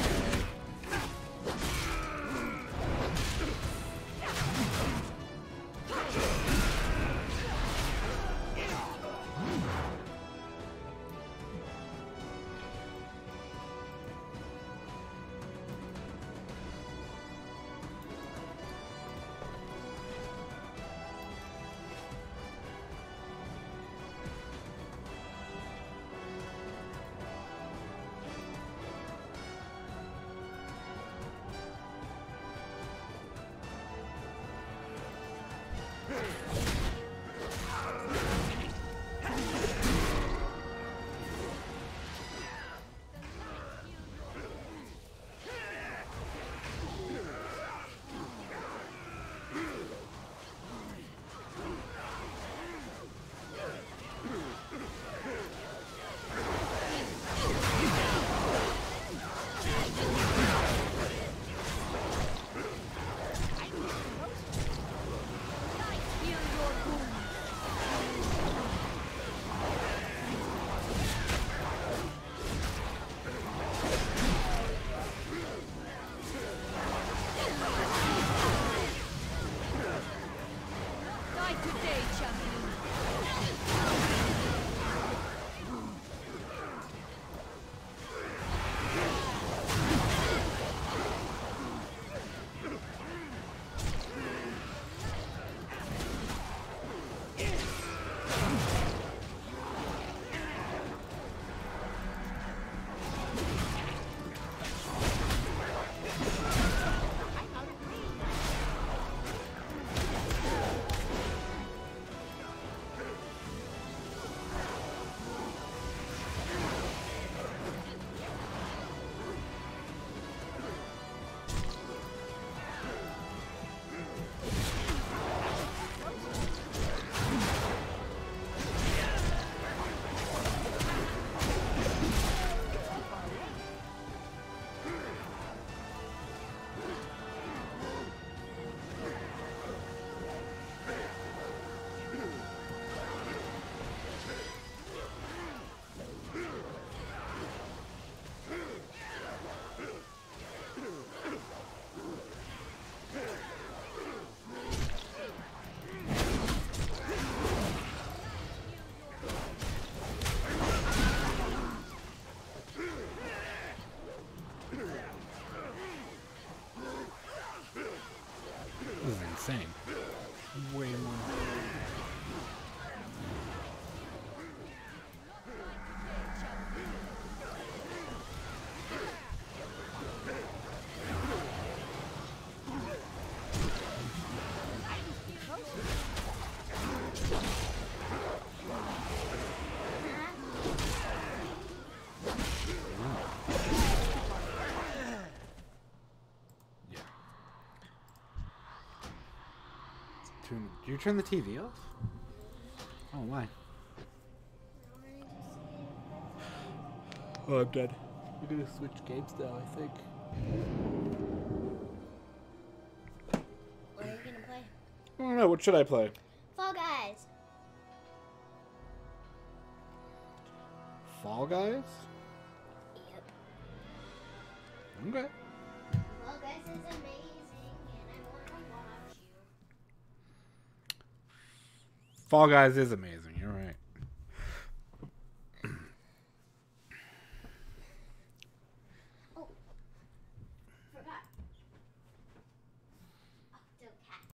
This is insane. Way more. Do you turn the T V off? Oh, why? Oh, I'm dead. We're gonna switch games now, I think. What are you gonna play? I don't know. What should I play? Fall Guys. Fall Guys? Yep. Okay. Fall Guys is amazing, and I want to watch you. Fall Guys is amazing.